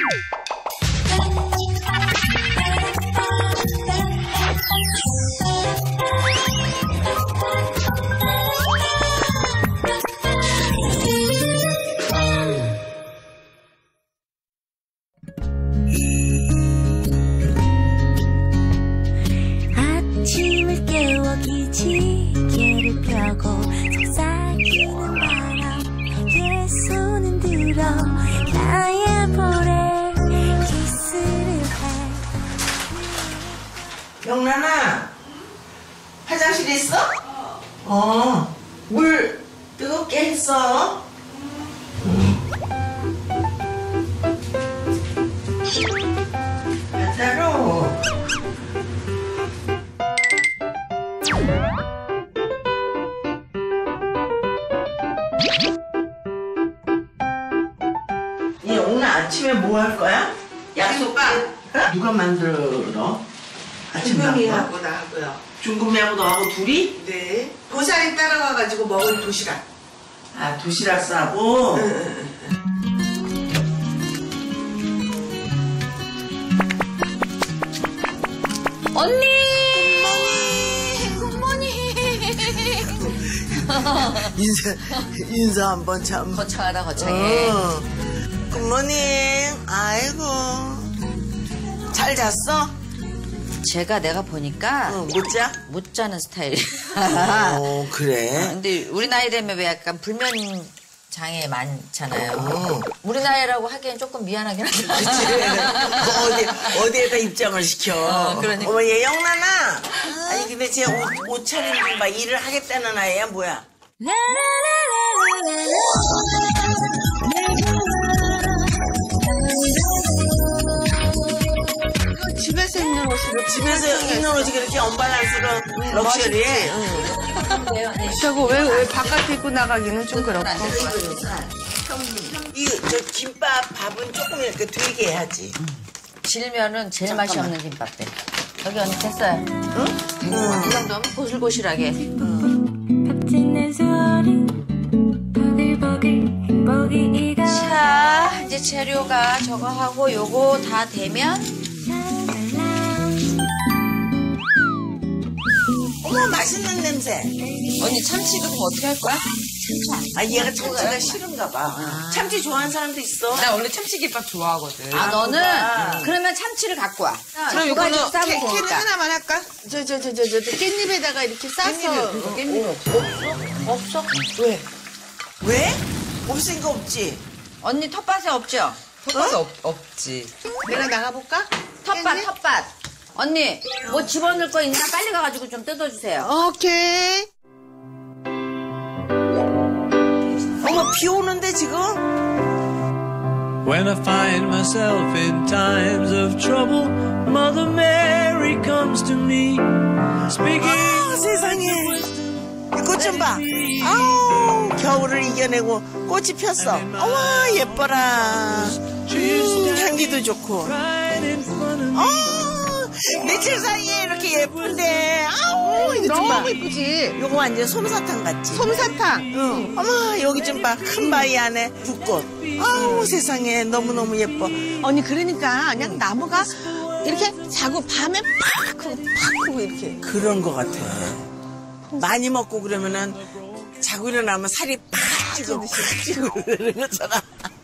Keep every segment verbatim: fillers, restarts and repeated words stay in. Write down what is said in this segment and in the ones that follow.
아침을 깨워 기지개를 펴고 속삭이는 바람 내게 손은 들어 나의 볼에 키스를 해. 영란아, 화장실에 있어? 어. 물 뜨겁게 했어? 따로. 이 오늘 아침에 뭐 할 거야? 약속 가. 누가 만들어? 아침 중금이하고 나하고요. 중금이하고 너하고 둘이? 네. 보살이 따라와가지고 먹을 도시락. 아, 도시락 싸고? 응, 응, 응. 언니! 굿모닝! 인사, 인사 한번 참. 거창하다, 거창해. 어. 굿모닝. 아이고. 잘 잤어? 제가 내가 보니까 어, 못 자? 못 자는 스타일이야. 어, 그래. 근데 우리 나이 되면 왜 약간 불면 장애 많잖아요. 어. 우리 나이라고 하기엔 조금 미안하긴 하다. 어디, 어디에다 입장을 시켜. 어, 그러니까. 어머, 얘 영란아. 아니, 근데 쟤 옷, 옷차림 좀 봐. 일을 하겠다는 아이야, 뭐야? 집에서 입는 옷을 집에서 입는 옷이 그렇게 언밸런스로 럭셔리해? 저거 왜, 왜 바깥에 입고 나가기는 좀 그렇고. 이, 저 김밥 밥은 조금 이렇게 되게 해야지. 질면은 제일 맛이 없는 김밥 때. 여기 언니 됐어요. 응? 응. 이 정도면 고슬고슬하게. 뱉는 소리 버글버글 행복이 익어. 자, 이제 재료가 저거 하고 요거 다 되면 어머, 맛있는 냄새. 언니 참치도 그럼 어떻게 할 거야? 아, 얘가 참치가 싫은가 봐. 아. 참치 좋아하는 사람도 있어. 나 원래 참치김밥 좋아하거든. 아, 너는 그거야. 그러면 참치를 갖고 와. 그럼 두 가지 이거는 싸면 캐, 캐는 되니까. 하나만 할까? 저, 저, 저, 저, 저, 저 깻잎에다가 이렇게 싸서. 깻잎이, 깻잎이 없어? 없어? 왜? 왜? 없으니까 없지. 언니 텃밭에 없죠? 텃밭 없, 없지. 내가 나가볼까? 텃밭, 깻잎? 텃밭. 언니, 뭐 집어넣을 거 있나? 빨리 가가지고 좀 뜯어주세요. 오케이. 어머, 비 오는데 지금? When I find myself in times of trouble, Mother Mary comes to me, speaking. 아, 세상에. 이 꽃 좀 봐. 아우, 겨울을 이겨내고 꽃이 폈어. 어머, 예뻐라. 음, 향기도 좋고. Right in front of me. 어, 며칠 사이에 이렇게 예쁜데. 아우, 이거 좀 봐. 너무 예쁘지? 요거 완전 솜사탕 같지? 솜사탕. 응. 어머, 여기 좀 봐. 큰 바위 안에 붓꽃. 아우, 세상에. 너무너무 예뻐. 언니, 그러니까 그냥 나무가 이렇게 자고 밤에 팍 크고 팍 크고 이렇게. 그런 거 같아. 많이 먹고 그러면은 자고 일어나면 살이 팍 찌고 팍 찌고 그러는 거잖아.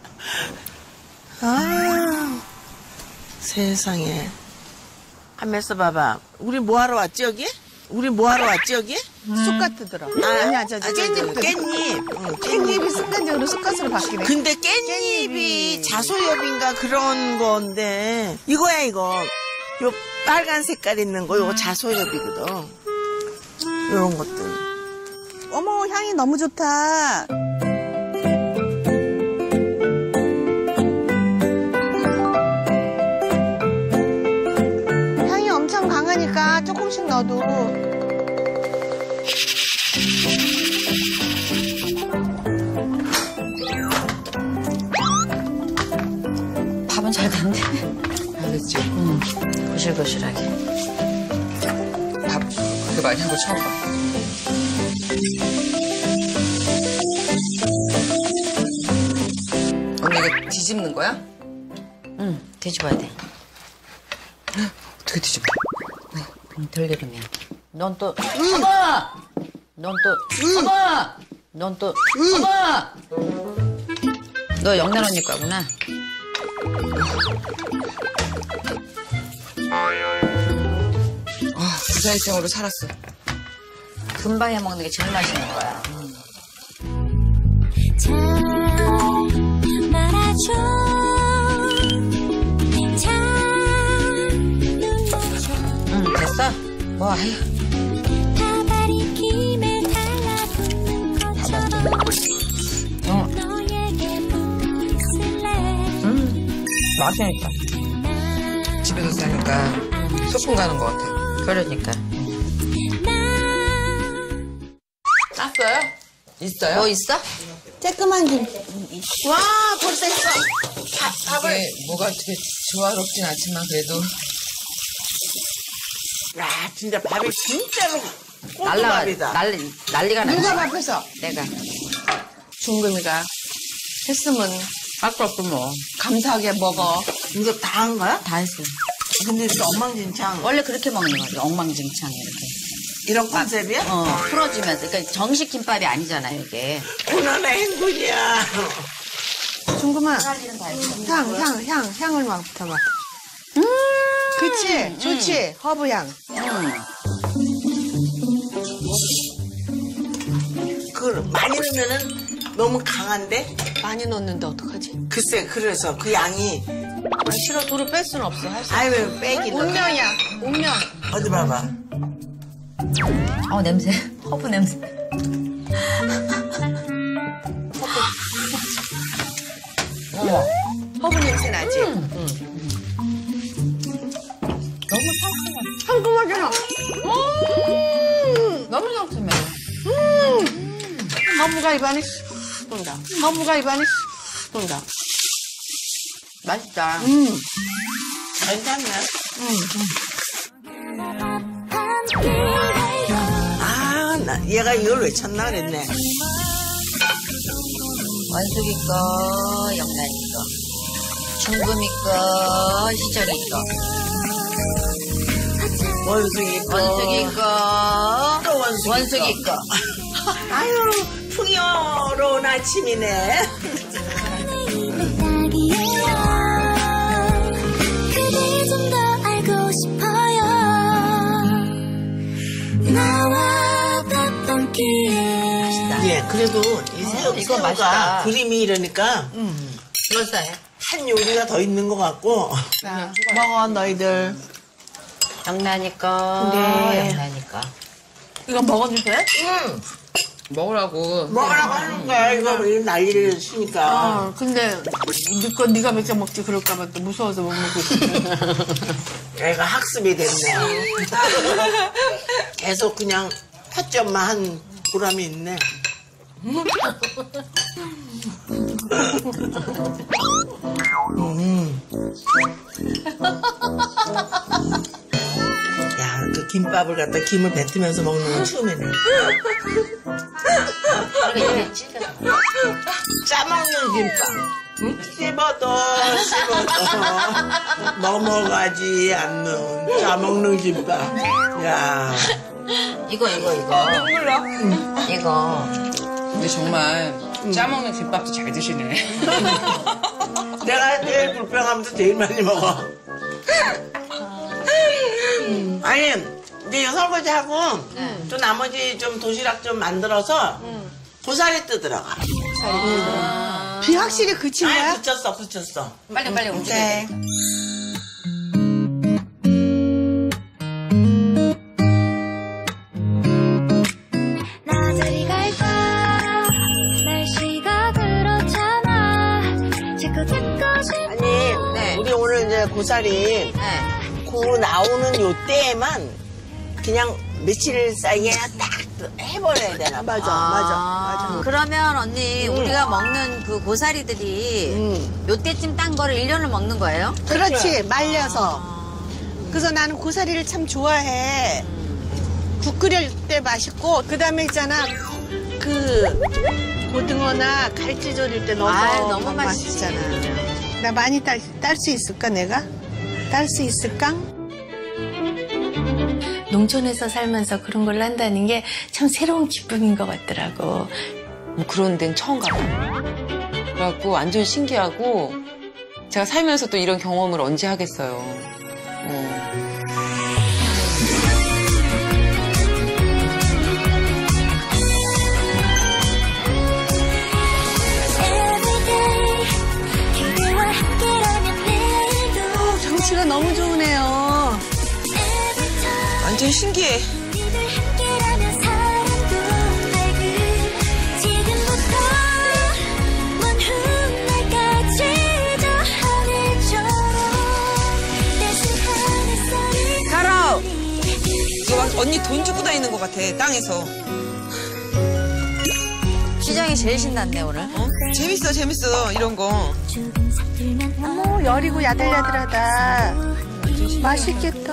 아, 세상에. 하면서 봐봐. 우리 뭐 하러 왔지, 여기? 우리 뭐 하러 왔지, 여기? 쑥갓 들어. 아, 아니야, 저, 저, 깻잎. 깻잎. 응, 깻잎이 순간적으로 쑥갓으로 바뀌네. 근데 깻잎이 자소엽인가 그런 건데 이거야 이거. 요 빨간 색깔 있는 거 요거 자소엽이거든. 요런 것들. 어머, 향이 너무 좋다. 향이 엄청 강하니까 조금씩 넣어도. 밥은 잘 됐네. 알겠지? 응. 고실고실하게. 밥 그렇게 많이 한 거 처음 봐. 언니 이거 뒤집는 거야? 응. 응, 뒤집어야 돼. 어떻게 뒤집어? 응, 들기름이야. 넌 또, 어머! 넌 또, 어머! 넌 또, 어머! 너 영란 언니 거구나. 아, 부사일생으로 살았어. 금방 해먹는 게 제일 맛있는 거야. 잘 말아줘 잘 눌러줘 응, 됐어? 뭐, 아유. 다발이 김에 달라붙는 것처럼 응, 너에게 붙어있을래 응. 맛있으니까. 집에서 사니까 소풍 가는 것 같아. 그러니까. 땄어요? 있어요? 뭐 있어? 쬐끄만 김. 와, 벌써 있어. 이게 뭐가 되게 조화롭진 않지만 그래도 야, 진짜 밥이 진짜로 날라가, 꼬두밥이다. 난리, 난리가 나. 누가 밥해서? 내가. 중금이가 했으면 밖에 없고 뭐. 감사하게 먹어. 이거 다 한 거야? 다 했어. 근데 이렇게 엉망진창. 원래 그렇게 먹는 거지. 엉망진창 이렇게. 이런 컨셉이야? 어, 풀어주면서. 그러니까 정식 김밥이 아니잖아요, 이게. 고난의 행군이야. 중금아, 살리는 다 했어. 향, 향, 향, 향을 막 붙어봐. 음, 그치? 좋지? 허브 향. 그 많이 넣으면은 너무 강한데? 많이 넣었는데 어떡하지? 글쎄, 그래서 그 양이 아, 싫어, 도를 뺄 수는 없어. 할 수. 아유 빼기 넣어. 운명이야, 운명. 어디 봐봐. 어, 냄새. 허브 냄새. 어머, 허브 냄새 나지? 너무 상큼해. 상큼하잖아. 너무 상큼해. 허브가 입안에 슉 돈다. 허브가 입안에 슉 돈다. 맛있다. 음. 괜찮네. 함께 아, 나 얘가 이걸 왜 쳤나 그랬네. 원숙이 거, 영란이 거. 중금이 거, 희정이 거. 원숭이 거. 원숙이 거. 또 원숙이 원숙이 거. 아유, 풍요로운 아침이네. 딱이에요 그댈 좀 더 알고 싶어요 나와 닿던기에 예, 그래도 이 새우, 어, 이거 새우가 맛있다. 그림이 이러니까 그럴싸해. 한 요리가 더 있는 것 같고. 자, 먹어, 너희들. 영란이 거. 네. 영란이 거. 이거 먹어도 돼? 먹으라고. 먹으라고 하는 거야. 이거 왜 난리를 치니까. 어, 근데 네거 네가 몇 개 먹지 그럴까봐 또 무서워서 못 먹고 있어. 애가 학습이 됐네. 계속 그냥 타점만 한 보람이 있네. 음. 야, 그 김밥을 갖다 김을 뱉으면서 먹는 건 처음이네. 짜먹는 김밥. 응? 씹어도 씹어도 넘어가지 않는 짜먹는 김밥. 야, 이거, 이거, 이거. 눈물 나. 이거. 근데 정말 짜먹는 김밥도 잘 드시네. 내가 제일 불평하면서 제일 많이 먹어. 음. 아니, 이제 이거 설거지하고 또 나머지 좀 도시락 좀 만들어서 고사리 뜯으러가. 비 확실히 그친 아니, 거야? 붙였어, 붙였어. 빨리, 빨리 움직여. 네. 나들이 갈까 날씨가 그렇잖아 자꾸 듣고 싶어 아니, 네. 우리 오늘 이제 고사리 네. 구 나오는 요 때에만 그냥 며칠 사이에 딱 해버려야 되나 봐. 맞아, 아, 맞아, 맞아. 그러면 언니, 우리가 먹는 그 고사리들이 음. 요때쯤 딴 거를 일 년을 먹는 거예요? 그렇지, 말려서. 그래서 나는 고사리를 참 좋아해. 국 끓일 때 맛있고, 그 다음에 있잖아, 그, 고등어나 갈치 조릴 때 넣어서 아유, 너무 먹으면 맛있지. 맛있잖아. 나 많이 딸, 딸 수 있을까, 내가? 딸 수 있을까? 농촌에서 살면서 그런 걸 한다는 게 참 새로운 기쁨인 것 같더라고. 뭐 그런 데는 처음 가봐. 그래갖고 완전 신기하고 제가 살면서 또 이런 경험을 언제 하겠어요. 어. 경치가 너무 좋으네요. 완전 신기해. 가라! 이거 막 언니 돈 주고 다니는 것 같아, 땅에서. 시장이 제일 신났네, 오늘. 어? 재밌어, 재밌어, 이런 거. 어머, 여리고 야들야들하다. 맛있겠다.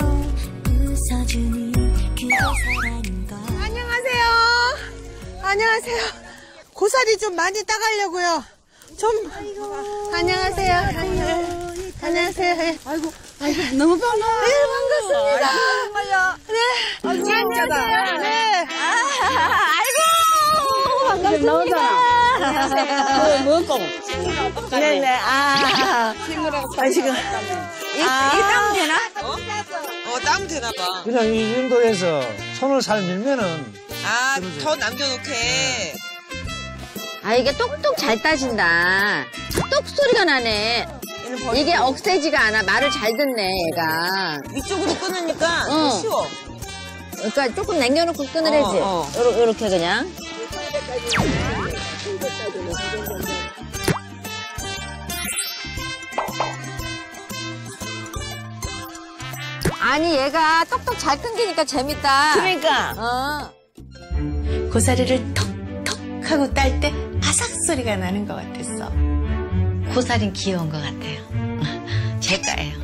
안녕하세요. 안녕하세요. 고사리 좀 많이 따가려고요. 좀. 안녕하세요. 안녕하세요. 안녕하세요. 아이고, 아이고, 너무 반가워요. 네, 반갑습니다. 아이고, 정말요. 네. 아이고, 안녕하세요. 네. 아, 아이고, 반갑습니다. 안녕하세요. 뭐, 뭐, 네네, 아. 아, 지금. 이, 아. 이게 따면 되나? 어? 어, 따면 되나 봐. 그냥 이 정도에서 손을 살 밀면은. 아, 더 남겨놓게. 아, 이게 똑똑 잘 따진다. 똑 소리가 나네. 이게 억세지가 않아. 말을 잘 듣네, 얘가. 이쪽으로 끊으니까 어. 더 쉬워. 그러니까 조금 남겨놓고 끊으래지. 어, 어. 요러, 요렇게 그냥. 아니, 얘가 똑똑 잘 끊기니까 재밌다. 그러니까. 어. 고사리를 톡톡 하고 딸 때 아삭 소리가 나는 것 같았어. 고사리는 귀여운 것 같아요. 제 거예요.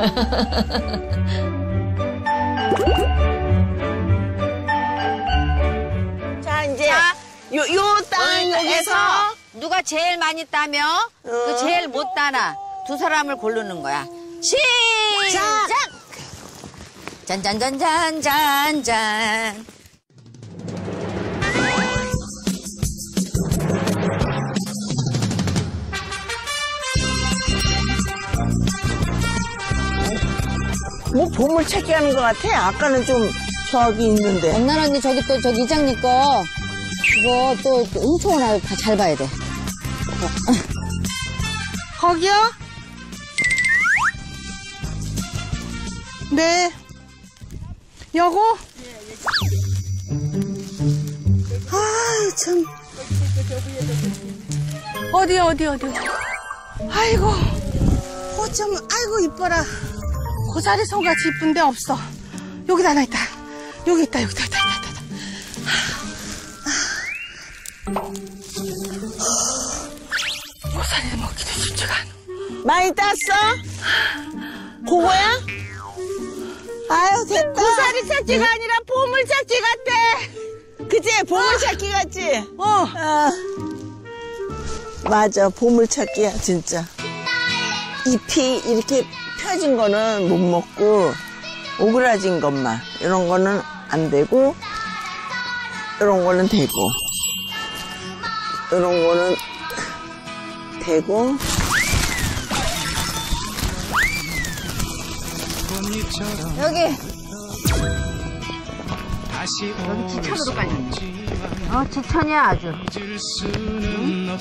자, 이제. 자, 요, 요 땅에서. 누가 제일 많이 따며 그 제일 못 따나 두 사람을 고르는 거야. 시작! 짠짠짠짠짠짠. 뭐 보물찾기 하는 것 같아. 아까는 좀 저기 있는데. 엄나 언니 저기 또 저기 이장님 거 그거 또 훔쳐오나 잘 봐야 돼. 거기요? 네. 여고? 아이, 참. 어디, 어디, 어디. 아이고. 어쩜, 아이고, 이뻐라. 고사리 송같이 이쁜데 없어. 여기다 하나 있다. 여기 있다, 여기다, 있다, 있다, 있다. 고사리 먹기도 쉽지가 않아. 많이 땄어? 그거야? 아유, 됐다. 고사리 찾기가 아니라 보물 찾기 같대. 그치? 보물 찾기 같지? 어. 아. 맞아, 보물 찾기야, 진짜. 잎이 이렇게 펴진 거는 못 먹고, 오그라진 것만. 이런 거는 안 되고, 이런 거는 되고, 이런 거는 되고. 여기. 여기 지천으로 깔렸네. 어, 지천이야, 아주. 응?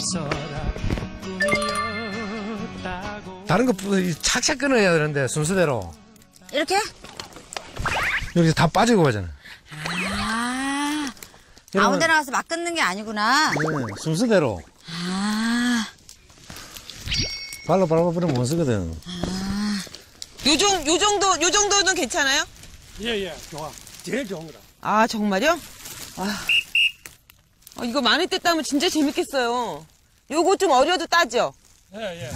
다른 것보다 착착 끊어야 되는데, 순서대로. 이렇게? 여기서 다 빠지고 가잖아. 아, 이러면- 아무 데나 가서 막 끊는 게 아니구나. 네, 순서대로. 아. 발로 밟아버리면 못 쓰거든. 요, 정, 요 정도, 요 정도는 괜찮아요? 예, 예, 좋아. 제일 좋은 거다. 아, 정말요? 아, 아, 이거 많이 때 따면 진짜 재밌겠어요. 요거 좀 어려도 따죠? 예, 예.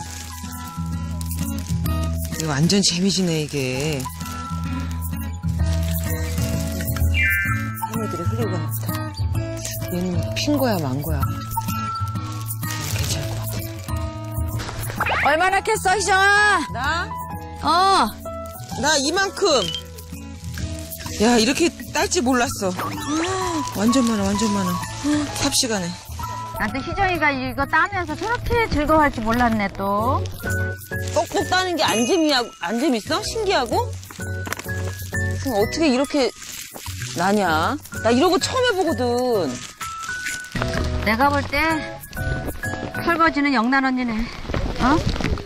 이거 완전 재미지네, 이게. 상어들이 흘리고 가나 보다. 얘는 핀 거야, 만 거야. 괜찮을 것 같아. 얼마나 캤어, 희정아? 나? 어. 나 이만큼. 야, 이렇게 딸지 몰랐어. 완전 많아, 완전 많아. 삽시간에. 나도 희정이가 이거 따면서 저렇게 즐거워할지 몰랐네, 또. 꼭꼭 따는 게 안 재미하고, 안 재밌어? 신기하고? 그럼 어떻게 이렇게 나냐? 나 이런 거 처음 해보거든. 내가 볼 때 설거지는 영란 언니네. 어?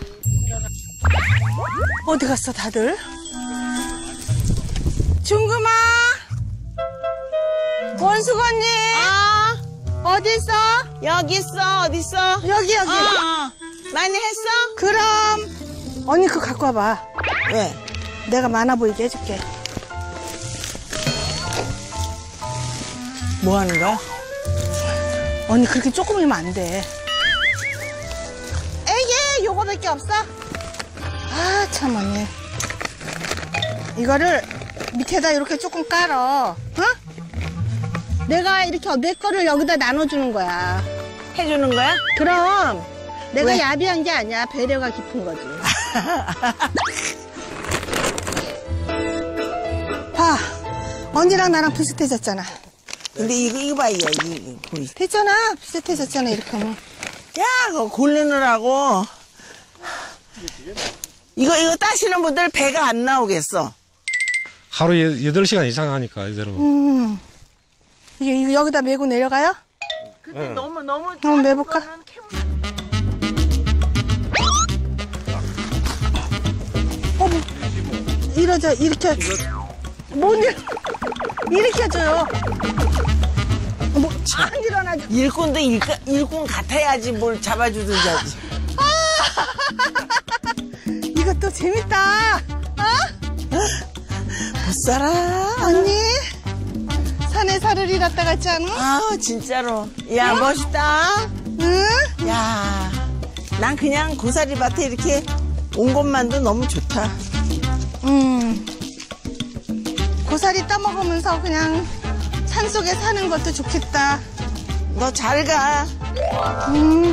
어디 갔어, 다들? 중금아! 원숙 언니! 어? 어디 있어? 여기 있어, 어디 있어? 여기, 여기. 어, 어. 많이 했어? 그럼. 언니 그거 갖고 와봐. 왜? 내가 많아 보이게 해줄게. 뭐 하는 거야? 언니 그렇게 조금이면 안 돼. 에이, 요거밖에 없어? 아, 참, 언니. 이거를 밑에다 이렇게 조금 깔어. 어? 내가 이렇게 내 거를 여기다 나눠주는 거야. 해주는 거야? 그럼. 내가 왜? 야비한 게 아니야. 배려가 깊은 거지. 봐. 언니랑 나랑 비슷해졌잖아. 근데 이거, 이거 봐, 이거, 이거. 보이. 됐잖아. 비슷해졌잖아, 이렇게 하면. 야, 그거 고르느라고. 이거, 이거 따시는 분들 배가 안 나오겠어. 하루에 여덟 시간 이상 하니까, 이대로. 음. 이게, 이거 여기다 메고 내려가요? 근데 응. 너무, 너무. 한번 매볼까? 어머. 이러죠, 이렇게. 못 일, 일으켜줘요. 뭐, 안 일어나죠. 일꾼도 일, 일꾼 같아야지 뭘 잡아주든지 하지. 이것도 재밌다. 어? 못 살아. 언니, 산에 살을 잃었다 같지 않아? 아, 진짜로. 야, 응? 멋있다. 응? 야, 난 그냥 고사리밭에 이렇게 온 것만도 너무 좋다. 음. 고사리 따먹으면서 그냥 산속에 사는 것도 좋겠다. 너 잘 가. 음.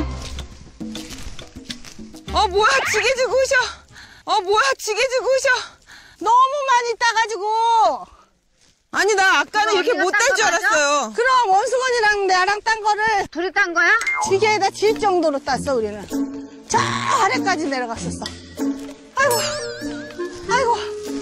어, 뭐야, 지게 주고 오셔. 어, 뭐야, 지게 주고 오셔. 너무 많이 따가지고. 아니, 나 아까는 이렇게 못 딸 줄 알았어요. 그럼 원수건이랑 나랑 딴 거를 둘이 딴 거야? 지게에다 질 정도로 땄어, 우리는. 저 아래까지 내려갔었어. 아이고, 아이고.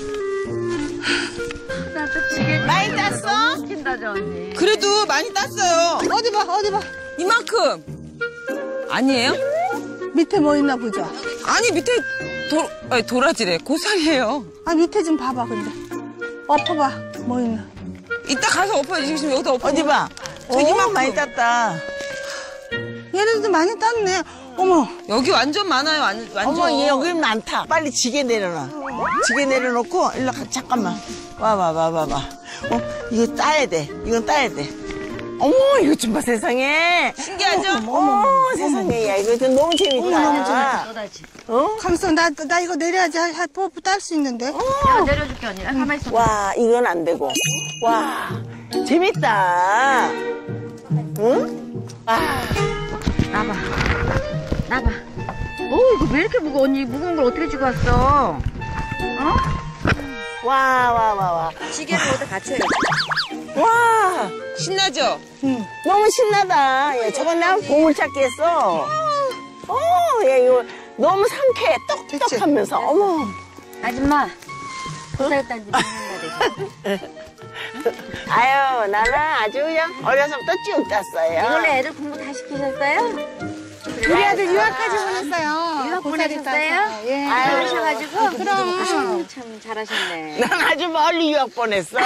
나도 지게 많이 땄어? 시킨다, 저 언니. 그래도 많이 땄어요. 어디 봐, 어디 봐. 이만큼. 아니에요? 밑에 뭐 있나 보자. 아니, 밑에 도, 아니, 도라지래. 고사리예요. 아, 밑에 좀 봐봐, 근데. 엎어봐, 뭐 있나. 이따 가서 엎어주시면 여기다 엎어. 어디 봐. 저 이만큼 많이 땄다. 얘네들도 많이 땄네. 어머. 여기 완전 많아요, 완, 완전. 어머, 얘 여기 많다. 빨리 지게 내려놔. 지게 내려놓고, 일로 가, 잠깐만. 와, 와, 와, 와, 와. 어, 이거 따야 돼. 이건 따야 돼. 어머, 이거 좀 봐, 세상에. 신기하죠? 어머, 어머, 어머 세상에. 야, 이거 좀 너무 재밌다. 어머, 너무 재밌다. 너다지. 어? 감수, 나, 나 이거 내려야지. 할 뽀뽀 딸 수 있는데. 내가 내려줄게, 언니. 가만히 있어. 와, 이건 안 되고. 와, 재밌다. 응? 아. 나봐. 나봐. 오, 이거 왜 이렇게 무거워, 언니? 무거운 걸 어떻게 쥐고 왔어? 어? 와, 와, 와, 와. 지게를 어디 갖춰야 돼. 와, 신나죠? 응. 너무 신나다. 야, 저건 내가 보물찾기 했어. 어, 야, 이거 너무 상쾌해. 떡떡하면서. 어머. 아줌마, 고사리 딴지 모른다, 되게. 아유, 나는 아주 그냥 어려서부터 쭉 땄어요. 이걸로 애들 공부 다 시키셨어요? 우리 아들 유학까지 보냈어요. 유학 고사리 보내셨어요? 따서. 예. 잘하셔가지고? 그럼. 아유, 참 잘하셨네. 난 아주 멀리 유학 보냈어.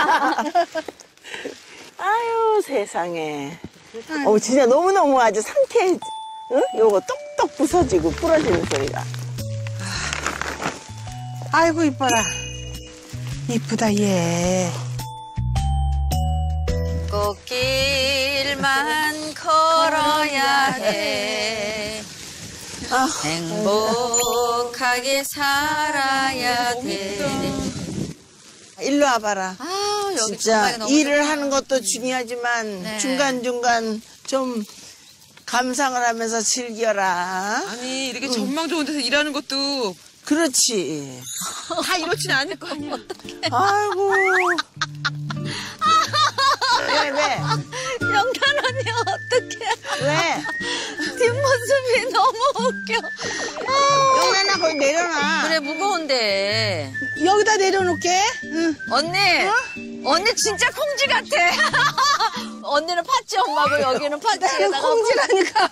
아유, 세상에. 어, 진짜 너무너무 아주 상쾌해. 응? 요거 똑똑 부서지고 부러지는 소리가. 아이고, 이뻐라. 이쁘다, 얘. 꽃길만 걸어야 돼. 아, 행복하게 살아야 돼. 일로 와봐라. 아, 여기 진짜 정말 너무 일을 좋다. 하는 것도 중요하지만 네. 중간중간 좀 감상을 하면서 즐겨라. 아니 이렇게 전망 좋은 데서 일하는 것도 그렇지. 다 이렇진 않을 거 아니야. 아이고. 왜, 왜? 영란 언니 어떡해. 왜? 뒷모습이 너무 웃겨. 영란아, 거기 내려놔. 그래, 무거운데. 여기다 내려놓게. 응. 언니, 언니 진짜 콩쥐 같아. 언니는 파치 엄마고 여기는 파치에다가 콩쥐라니까.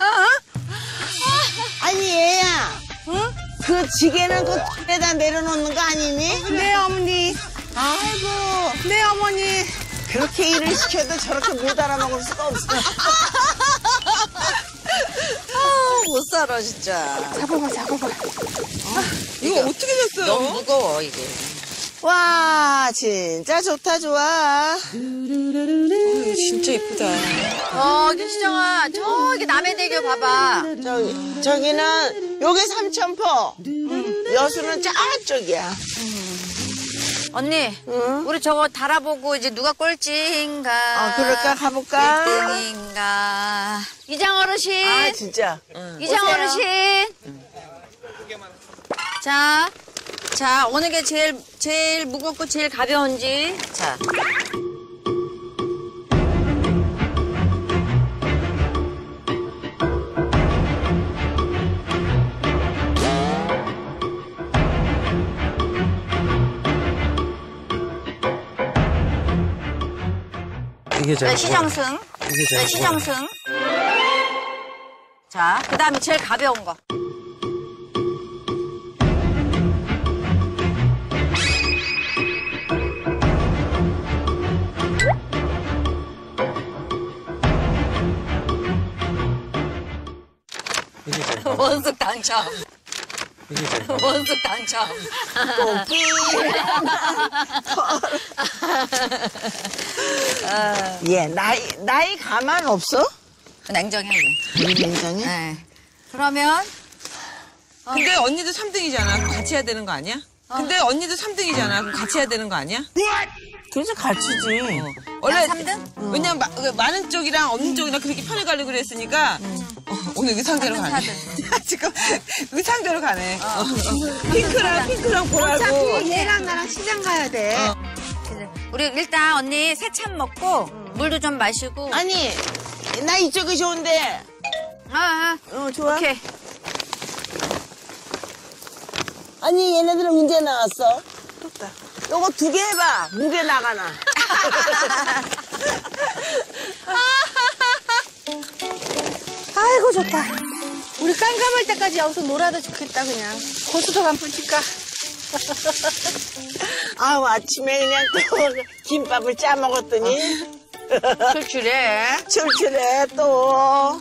아니, 얘야. 응? 그 지게는 그 ton에다 내려놓는 거 아니니? 네, 어머니. 아이고. 네, 어머니. 그렇게 일을 시켜도 저렇게 못 알아먹을 수가 없어. 아, 못 살아 진짜. 잡아봐, 잡아봐. 이거 어떻게 됐어요? 너무 무거워 이게. 와, 진짜 좋다, 좋아. 진짜 이쁘다. 어, 김시정아, 저기 남해대교 봐봐. 저기, 저기는, 요게 삼천포. 여수는 저쪽이야. 언니, 응? 우리 저거 달아보고 이제 누가 꼴찌인가. 아, 그럴까? 가볼까? 꼴등인가. 이장 어르신. 아, 진짜. 이장 오세요. 어르신. 자, 자, 어느 게 제일, 제일 무겁고 제일 가벼운지. 자. 이게 제일 네, 시정승. 이게 제일 네, 시정승. 자, 그 다음에 제일 가벼운 거. 이게 제일 원숙 당첨. 이게 제일 원숙 당첨. 예, 나이, 나이 가만 없어? 냉정해. 냉정해? 네. 그러면 근데 언니도 삼 등이잖아. 같이 해야 되는 거 아니야? 근데 언니도 삼 등이잖아. 그럼 같이 해야 되는 거 아니야? 그래서 같이지. 원래 삼 등? 왜냐면 마- 그 많은 쪽이랑 없는 쪽이랑 그렇게 편을 가려고 그랬으니까 어, 오늘 의상대로 삼 등, 가네. 사 지금 의상대로 가네. 어. 핑크랑 핑크랑 보라고. 어차피 얘랑 나랑 시장 가야 돼. 우리 일단 언니 새참 먹고 물도 좀 마시고. 아니, 나 이쪽이 좋은데. 아, 아. 어, 좋아. 오케이. 아니, 얘네들은 언제 나왔어? 요거 두 개 해봐. 무게 나가나. 아이고, 좋다. 우리 깜깜할 때까지 여기서 놀아도 좋겠다, 그냥. 고수도 한번 칠까? 아우, 아침에 그냥 또 김밥을 짜 먹었더니. 출출해. 출출해, 또.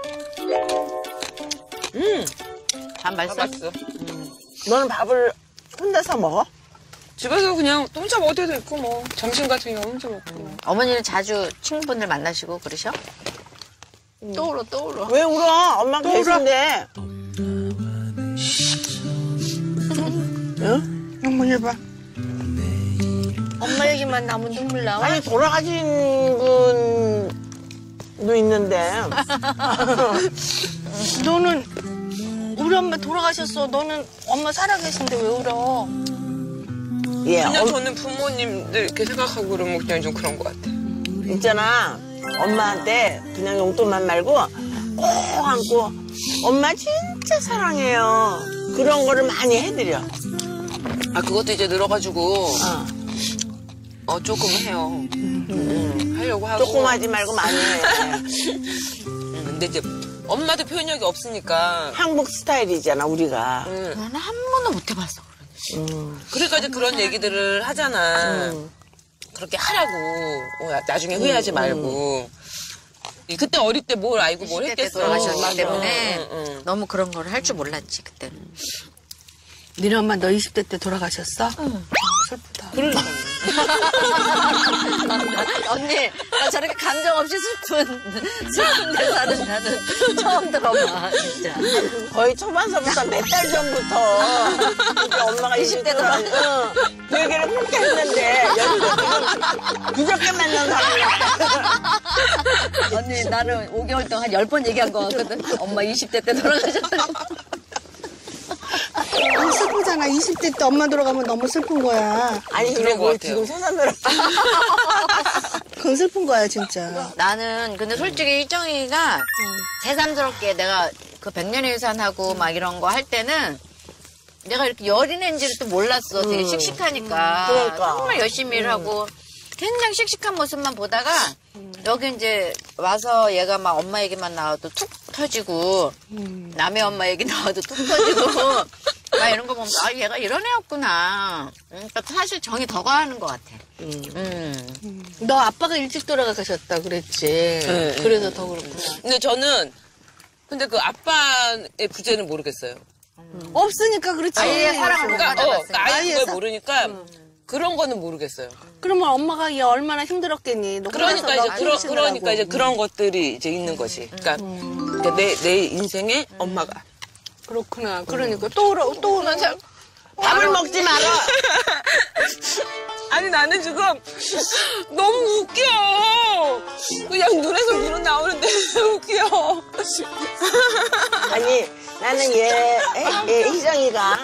음, 밥 맛있어? 맛있어. 너는 밥을 혼자서 먹어? 집에서 그냥 혼자 먹을 때도 있고 뭐 점심 같은 경우 혼자 먹고. 어머니는 자주 친구분들 만나시고 그러셔? 떠오르 떠오르. 왜 울어? 엄마 또 울어? 계신데. 응? 한번 해봐. 엄마 얘기만 나면 눈물 나와? 아니, 돌아가신 분도 있는데. 너는 우리 엄마 돌아가셨어. 너는 엄마 살아계신데 왜 울어? 예, 그냥 엄- 저는 부모님들 이렇게 생각하고 그러면 그냥 좀 그런 것 같아. 있잖아. 엄마한테 그냥 용돈만 말고 꼭 안고 엄마 진짜 사랑해요. 그런 거를 많이 해드려. 아 그것도 이제 늘어가지고 어. 어 조금 해요. 음, 하려고 하고. 조금 하지 말고 많이 해. 음, 근데 이제 엄마도 표현력이 없으니까. 한국 스타일이잖아, 우리가. 음, 나는 한 번도 못 해봤어. 음. 그러니까 이제 그런 얘기들을 하잖아. 음. 그렇게 하라고. 어, 나중에 후회하지 말고. 그때 어릴 때 뭘 알고 뭘 이십 대 때 했겠어. 돌아가셨기 맞아. 때문에 응, 응. 너무 그런 걸 할 줄 몰랐지 그때는. 니네 엄마 너 이십 대 때 돌아가셨어? 응. 슬프다. 그러니까. 언니, 나 저렇게 감정 없이 슬픈, 슬픈 대사는 나는 처음 들어봐, 진짜. 거의 초반서부터 몇 달 전부터 우리 엄마가 이십 대 들어. 응, 그 얘기를 그렇게 했는데 여기가 지금 그저께 만난 사람이야. 언니, 나는 오 개월 동안 한 열 번 얘기한 거 같거든. 엄마 이십 대 때 돌아가셨다고. 너무 슬프잖아. 이십 대 때 엄마 돌아가면 너무 슬픈 거야. 아니 근데 뭘 지금 세상으로 그건 슬픈 거야 진짜. 나는 근데 솔직히 희정이가 새삼스럽게 내가 그 백년의 유산하고 막 이런 거 할 때는 내가 이렇게 열인인지를 또 몰랐어. 되게 음. 씩씩하니까. 그러니까. 정말 열심히 일하고 굉장히 씩씩한 모습만 보다가 여기 이제 와서 얘가 막 엄마 얘기만 나와도 툭 터지고 남의 엄마 얘기 나와도 툭 터지고 막 이런 거 보면 아 얘가 이런 애였구나. 그러니까 사실 정이 더 가는 것 같아. 음. 너 아빠가 일찍 돌아가셨다 그랬지. 네, 그래서 더 그렇구나. 근데 저는 근데 그 아빠의 부재는 모르겠어요. 없으니까 그렇지. 아예 사랑을 못 그러니까, 어, 받아봤으니까. 그러니까 아예 그걸 사- 모르니까 그런 거는 모르겠어요. 그러면 엄마가 얘 얼마나 힘들었겠니. 너 그러니까 혼자서 이제 너 그러, 키우시느라고. 그러니까 이제 그런 것들이 이제 있는 것이. 그러니까, 그러니까 내, 내 인생의 엄마가. 그렇구나. 그러니까 또 울어, 또 울어. 밥을 먹지 마라. 아니 나는 지금 너무 웃겨. 그냥 눈에서 눈은 나오는데 웃겨. 아니 나는 얘, 얘, 얘 희정이가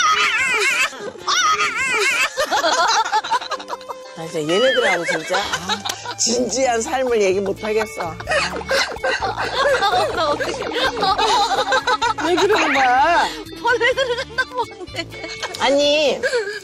아, 진짜 얘네들하고 진짜 아, 진지한 삶을 얘기 못 하겠어. 왜 그러는 거야? 벌레 들어간다 먹네. 아니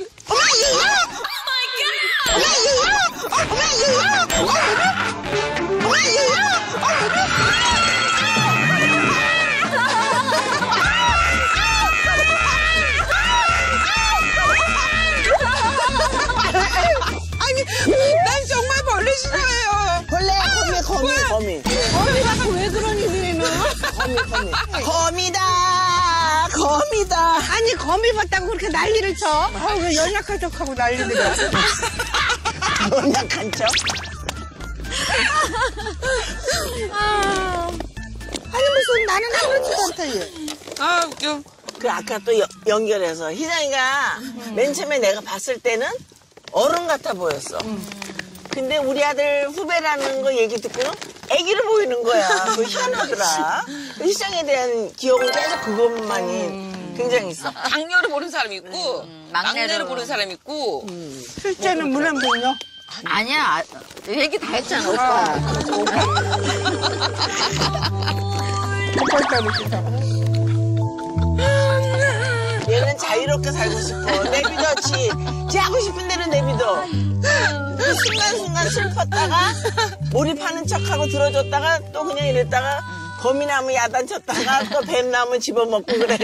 난 정말 벌레 싫어해요. 벌레 거미 거미 거미 거미가 왜 그러니 너네는? 거미 거미 거미다 거미다. 아니 거미 봤다고 그렇게 난리를 쳐? 아, 왜 연약한 척하고 난리를 쳐? 연약한 척? 아니 무슨 나는 아무렇지도 않다 얘. 아 웃겨. 그 아까 또 여- 연결해서 희정이가 맨 처음에 내가 봤을 때는 어른 같아 보였어. 근데 우리 아들 후배라는 거 얘기 듣고는 애기로 보이는 거야. 그거 희한하더라. 그 희정에 대한 기억은 계속 그것만이 굉장히 있어. 장녀를 보는 사람 있고 막내를 막내를 보는 사람 있고. 실제는 문안분요. 아니야. 아, 얘기 다 했잖아, 오빠. 오빠 있다고 진짜. 얘는 자유롭게 살고 싶어. 내비둬, 지. 지 하고 싶은 대로 내비둬. 그 순간순간 슬펐다가 몰입하는 척하고 들어줬다가 또 그냥 이랬다가 거미나무 야단쳤다가 또 뱀나무 집어먹고 그래.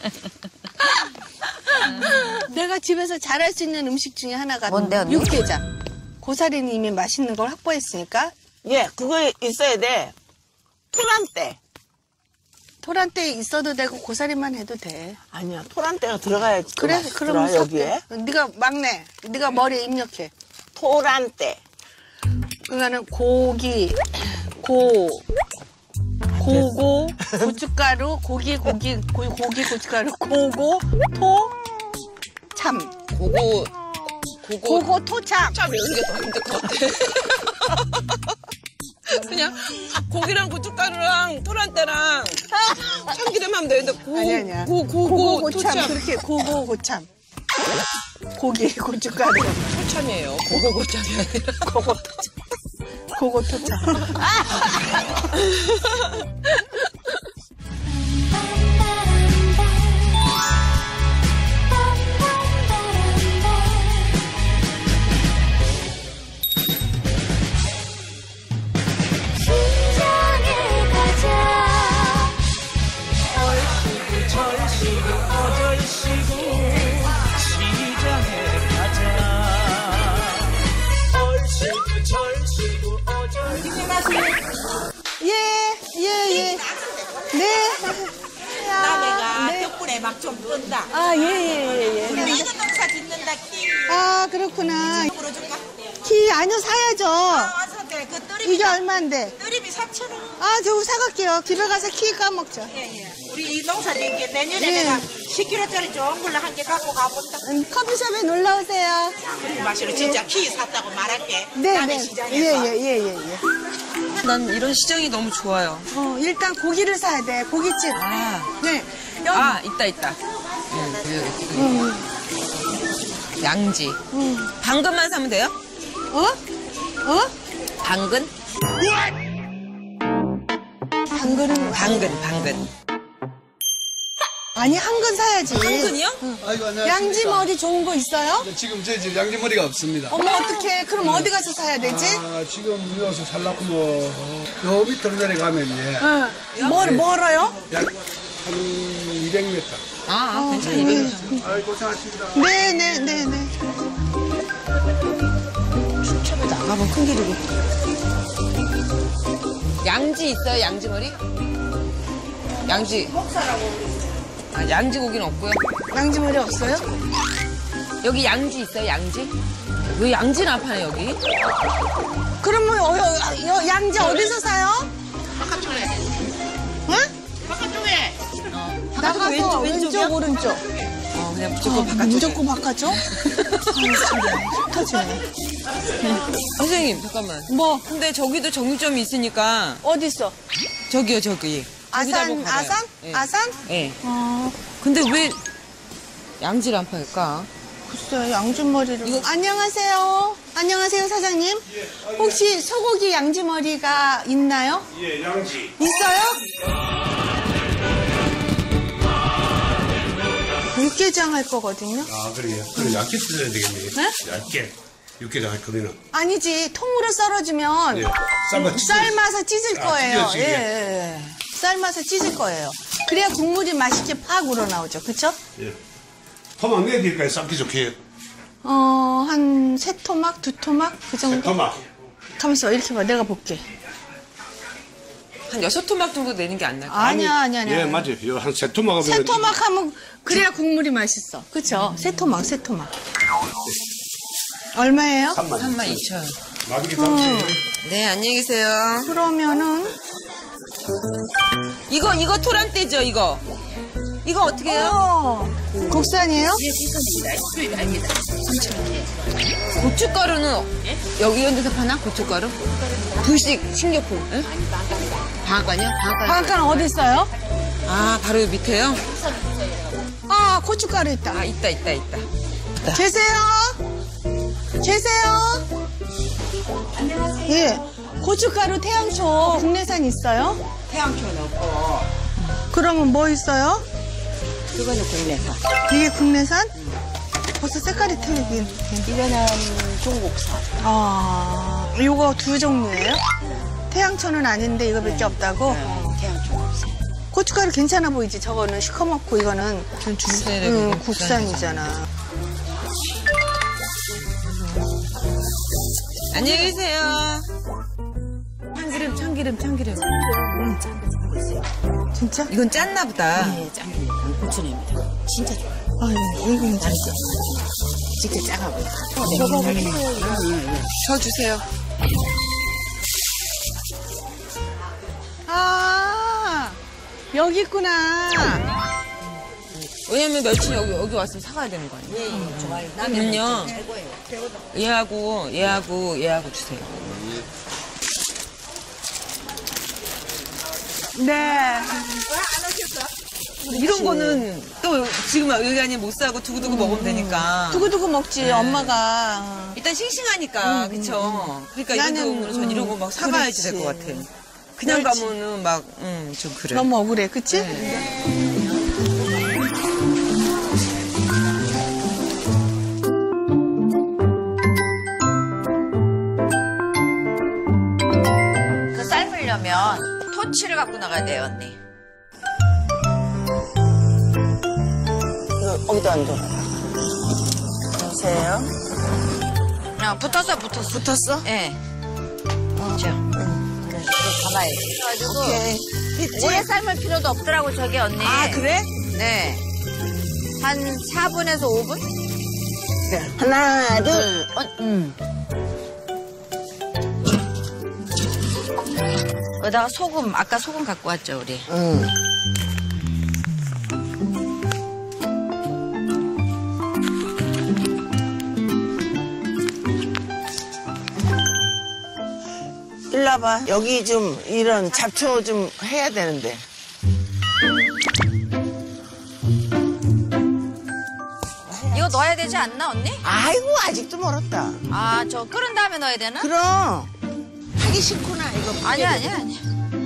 내가 집에서 잘할 수 있는 음식 중에 하나가 뭔데, 언니? 육개장. 고사리는 이미 맛있는 걸 확보했으니까 예, 그거 있어야 돼. 토란대. 토란대 있어도 되고 고사리만 해도 돼. 아니야, 토란대가 들어가야지. 그래, 그럼 그럼 여기에. 네가 막내, 네가 머리에 입력해. 토란대. 그거는 고기, 고, 고고, 고춧가루, 고기, 고기, 고, 고기, 고춧가루, 고고, 토, 참. 고고 고고 고고, 토, 참. 참 이런 게 더 힘들 것 같아. 그냥 고기랑 고춧가루랑 토란대랑 참기름 하면 되는데 고, 아니, 아니야. 고, 고고, 고고, 고참. 토참. 그렇게 고고, 고참. 고기, 고춧가루. 토참이에요. 고고, 고참이 아니라. 고고, 토참. 고고, 토참. 시장에 가자. 얼씨구 절씨구 어절씨구 시장에 가자. 얼씨구 절씨구 어절씨구 예, 예, 예. 그렇구나. 키 아니요 사야죠. 와서 돼. 그 뜨리비. 이게 얼마인데? 뜨리비 삼천 원. 아, 저거 사갈게요. 집에 가서 키 까먹자. 예, 예. 우리 이 농사 짓게 내년에 네. 내가 십 킬로그램짜리 좋은 걸로 한 개 갖고 가본다. 음, 커피숍에 놀러 오세요. 우리 마시로 진짜 키 샀다고 말할게. 네, 남의 네. 시장에서. 예, 예, 예, 예, 예. 난 이런 시장이 너무 좋아요. 어, 일단 고기를 사야 돼. 고깃집. 아, 네. 여기. 아 있다 있다. 음, 양지. 음. 당근만 사면 돼요? 어? 어? 당근? 당근은 당근, 당근. 아니, 한근 사야지. 당근이요? 아이고, 안녕하십니까. 양지 머리 좋은 거 있어요? 지금 저희 집 양지머리가 없습니다. 어머, 어떡해. 그럼 어디 가서 사야 되지? 아, 지금 여기서 살라고 뭐, 요 밑으로 내려가면, 예. 응. 뭘, 멀어요? 약 한 이백 미터. 아, 어, 괜찮아. 네. 이백 미터. 아이, 고생하십니다. 네, 네, 네, 네. 춤춰도 나가면 큰 길이고. 양지 있어요, 양지머리? 양지. 아, 양지 고기는 없고요. 양지 머리 없어요? 여기 양지 있어요, 양지? 왜 양지는 안 파네, 여기? 그러면 어, 여, 여, 양지 어디서 사요? 바깥쪽에. 응? 바깥쪽에. 나가서 왼쪽, 왼쪽, 왼쪽이요? 오른쪽. 어, 그냥 무조건 어, 바깥쪽에. 무조건 바깥쪽? 아, 참, 터지네. 선생님, 잠깐만. 뭐? 근데 저기도 정육점이 있으니까. 어디 있어? 저기요, 저기. 저기다 아산, 보고 가봐요. 아산? 예. 아산? 예. 어, 근데 왜 양지를 안 팔까? 글쎄, 양지머리를. 이거... 안녕하세요. 안녕하세요, 사장님. 혹시 소고기 양지머리가 있나요? 예, 양지. 있어요? 육개장 할 거거든요. 아, 그래요? 그럼 얇게 썰어야 되겠네요. 네? 얇게. 육개장 할 거면. 아니지, 통으로 썰어주면 예. 삶아 찢어- 삶아서 찢을 아, 거예요. 찢어지게. 예, 예, 예. 삶아서 찢을 거예요. 그래야 국물이 맛있게 팍 우러나오죠. 그쵸? 예. 토막 내야 될까요? 삶기 좋게. 어, 한 세 토막, 두 토막? 그 정도? 토막. 가만있어, 이렇게 봐. 내가 볼게. 한 여섯 토막 정도 내는 게 안 나을까? 아니야, 아니야, 아니야. 예, 맞아요. 요 한 세 토막 하면. 세 토막 하면 그래야 국물이 맛있어. 그쵸? 세 토막, 세 토막. 얼마예요? 삼만 이천 원. 마무리 음. 담으세요. 네, 안녕히 계세요. 그러면은, 이거, 이거 토란대죠, 이거? 이거 어떻게 해요? 어, 국산이에요? 고춧가루는 여기 이런 데서 파나? 고춧가루? 불식 식료품. 응? 방앗간이요? 방앗간. 방앗간 어디 있어요? 아, 바로 여기 밑에요? 아, 고춧가루 있다. 아, 있다, 있다, 있다. 계세요? 계세요? 안녕하세요. 예. 고춧가루 태양초 국내산 있어요? 태양초는 없고, 그러면 뭐 있어요? 그거는 국내산. 이게 국내산? 벌써 색깔이 틀리긴. 이거는 중국산. 아, 요거 두 종류예요? 태양초는 아닌데 이거밖에 없다고? 태양초 없어. 고춧가루 괜찮아 보이지? 저거는 시커멓고 이거는 중세래. 응, 국산이잖아. 안녕히 계세요. 참기름, 참기름, 참기름. 응, 짱 있어요. 진짜? 이건 짰나 보다. 네, 짱입니다. 고추냉입니다. 진짜 좋아요. 아, 이거 괜찮아. 진짜 짜가고요. 저 주세요. 아, 여기 있구나. 왜냐면 멸치 여기, 여기 왔으면 사가야 되는 거 아니에요? 음, 좋아요. 그러면요. 최고예요. 얘하고, 얘하고, 얘하고 주세요. 네. 이런 거는 또 지금 여기 아니면 못 사고 두고두고 먹으면 되니까. 두고두고 먹지, 엄마가. 일단 싱싱하니까, 그쵸? 그러니까 이런 나는, 경우는 전 음, 이런 거 막 사가야지 될 것 그렇지. 같아. 그냥 그렇지. 가면은 막, 음, 좀 그래. 너무 억울해, 그치? 그 삶으려면 토치를 갖고 나가야 돼요, 언니. 이거 어디다 앉아? 보세요. 아, 붙었어, 붙었어. 붙었어? 예. 자, 이거 가만히. 그래가지고 오케이. 오래 삶을 필요도 없더라고, 저게 언니. 아, 그래? 네. 한 사 분에서 오 분? 하나, 둘. 어, 음. 여기다가 소금, 아까 소금 갖고 왔죠, 우리. 응. 일로 와봐. 여기 좀 이런 잡초 좀 해야 되는데. 이거 넣어야 되지 않나, 언니? 아이고, 아직도 멀었다. 아, 저 끓은 다음에 넣어야 되나? 그럼. 하기 싫구나, 이거. 아니야, 아니야, 아니야.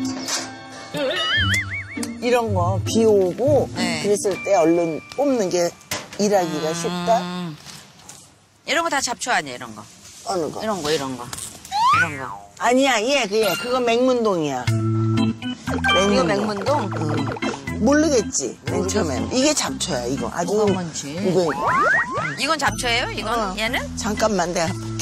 이런 거 비 오고 네. 그랬을 때 얼른 뽑는 게 일하기가 쉽다. 음. 이런 거 다 잡초 아니야, 이런 거. 어느 거? 이런 거, 이런 거. 이런 거. 아니야, 얘, 그얘. 그거 맹문동이야. 맹문동. 이거 맹문동? 응. 모르겠지, 맨 처음엔. 이게 잡초야, 이거. 아주. 뭐가 뭔지. 이거, 이거. 이건 잡초예요? 이건 어. 얘는? 잠깐만, 내가 볼게.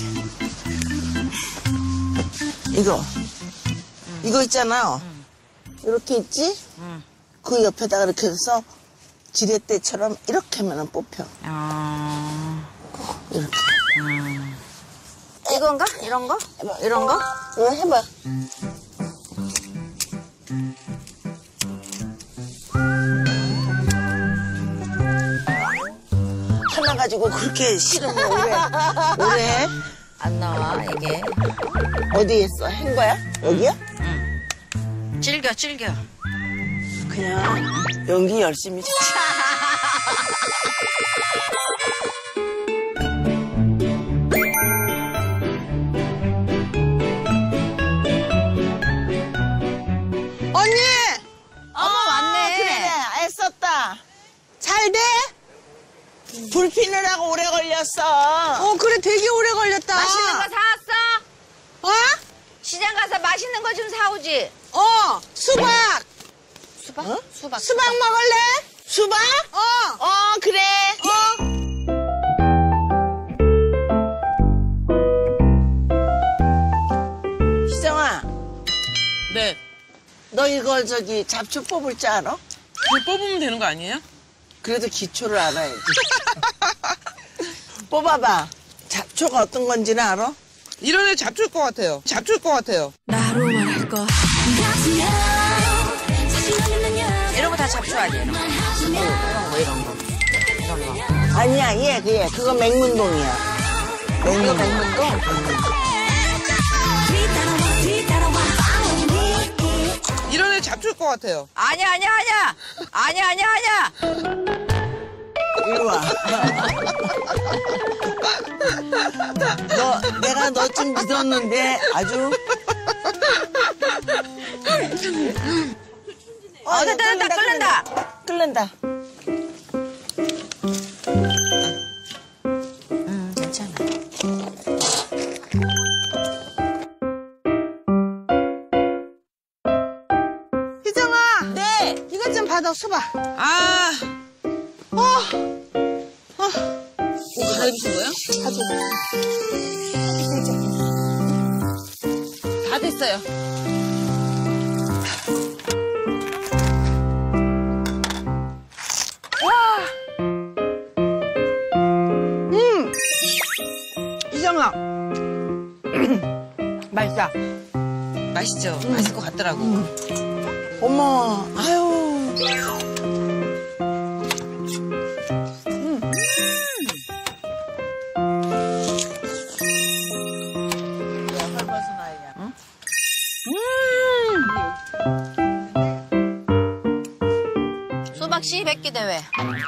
이거. 이거 있잖아. 이렇게 있지? 그 옆에다가 이렇게 해서 지렛대처럼 이렇게 하면 뽑혀. 아. 이렇게. 음. 이건가? 이런 거? 이런 거? 응, 해봐. 하나 가지고 그렇게 싫으면 오래, 오래 해? 안 나와, 이게. 어디에 있어? 한 거야? 여기야? 응. 질겨, 질겨. 그냥 연기 열심히 해. 언니! 어머, 왔네. 그래, 애썼다. 잘 돼? 불 피느라고 오래 걸렸어. 어, 그래, 되게 오래 걸렸다. 맛있는 거 사왔어? 어? 시장 가서 맛있는 거 좀 사오지. 어, 수박! 수박? 어? 수박. 수박 먹을래? 수박? 어! 어, 그래. 어! 희정아, 네. 너 이거 저기 잡초 뽑을 줄 알아? 그거 뽑으면 되는 거 아니에요? 그래도 기초를 알아야지. 뽑아봐. 잡초가 어떤 건지는 알아? 이런 애 잡초일 것 같아요. 잡초일 것 같아요. 나로 말할 것 이런 거 다 잡초 아니에요? 이런 거, 이런 거, 이런 거. 이런 거. 아니야, 얘, 그 얘. 그거 맹문동이야. 맹문동. 맹문동? 이런 애 잡초일 것 같아요. 아니야, 아니야, 아니야. 아니야, 아니야, 아니야. 이리 와. 너, 내가 너 좀 믿었는데 아주. 어, 됐다, 됐다, 끓는다. 끓는다. 음, 괜찮아. 희정아! 네. 이것 좀 받아, 수박. 아, 어! 어! 이거 다 해주신 거예요? 다 됐어요. 음! 희정아. 맛있다. 맛있죠? 맛있을 것 같더라고. 어머, 아유. 수박 씨 뱉기 대회.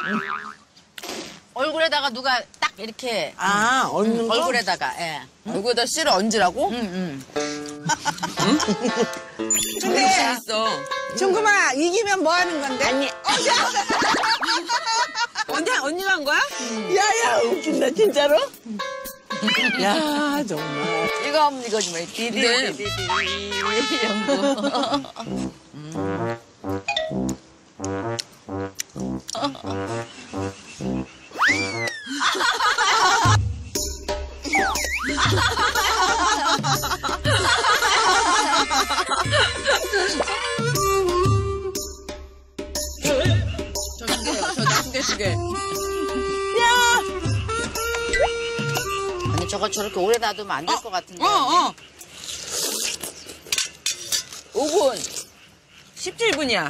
얼굴에다가 누가 딱 이렇게. 아, 얹는 거? 얼굴에다가, 예. 얼굴에다 씨를 얹으라고? 응, 응. 근데, 있어. 종금아, 이기면 뭐 하는 건데? 아니. 언니, 언니가 한 거야? 야야, 웃긴다, 진짜로? 야, 정말. 이거 하면 이거지, 뭐. 디디, 네. 디디, 연구. 저 시계요, 저 나중에 시계. 야! 저거 저렇게 오래 놔두면 안 될 것 같은데. 어, 어. 오 분. 십칠 분이야.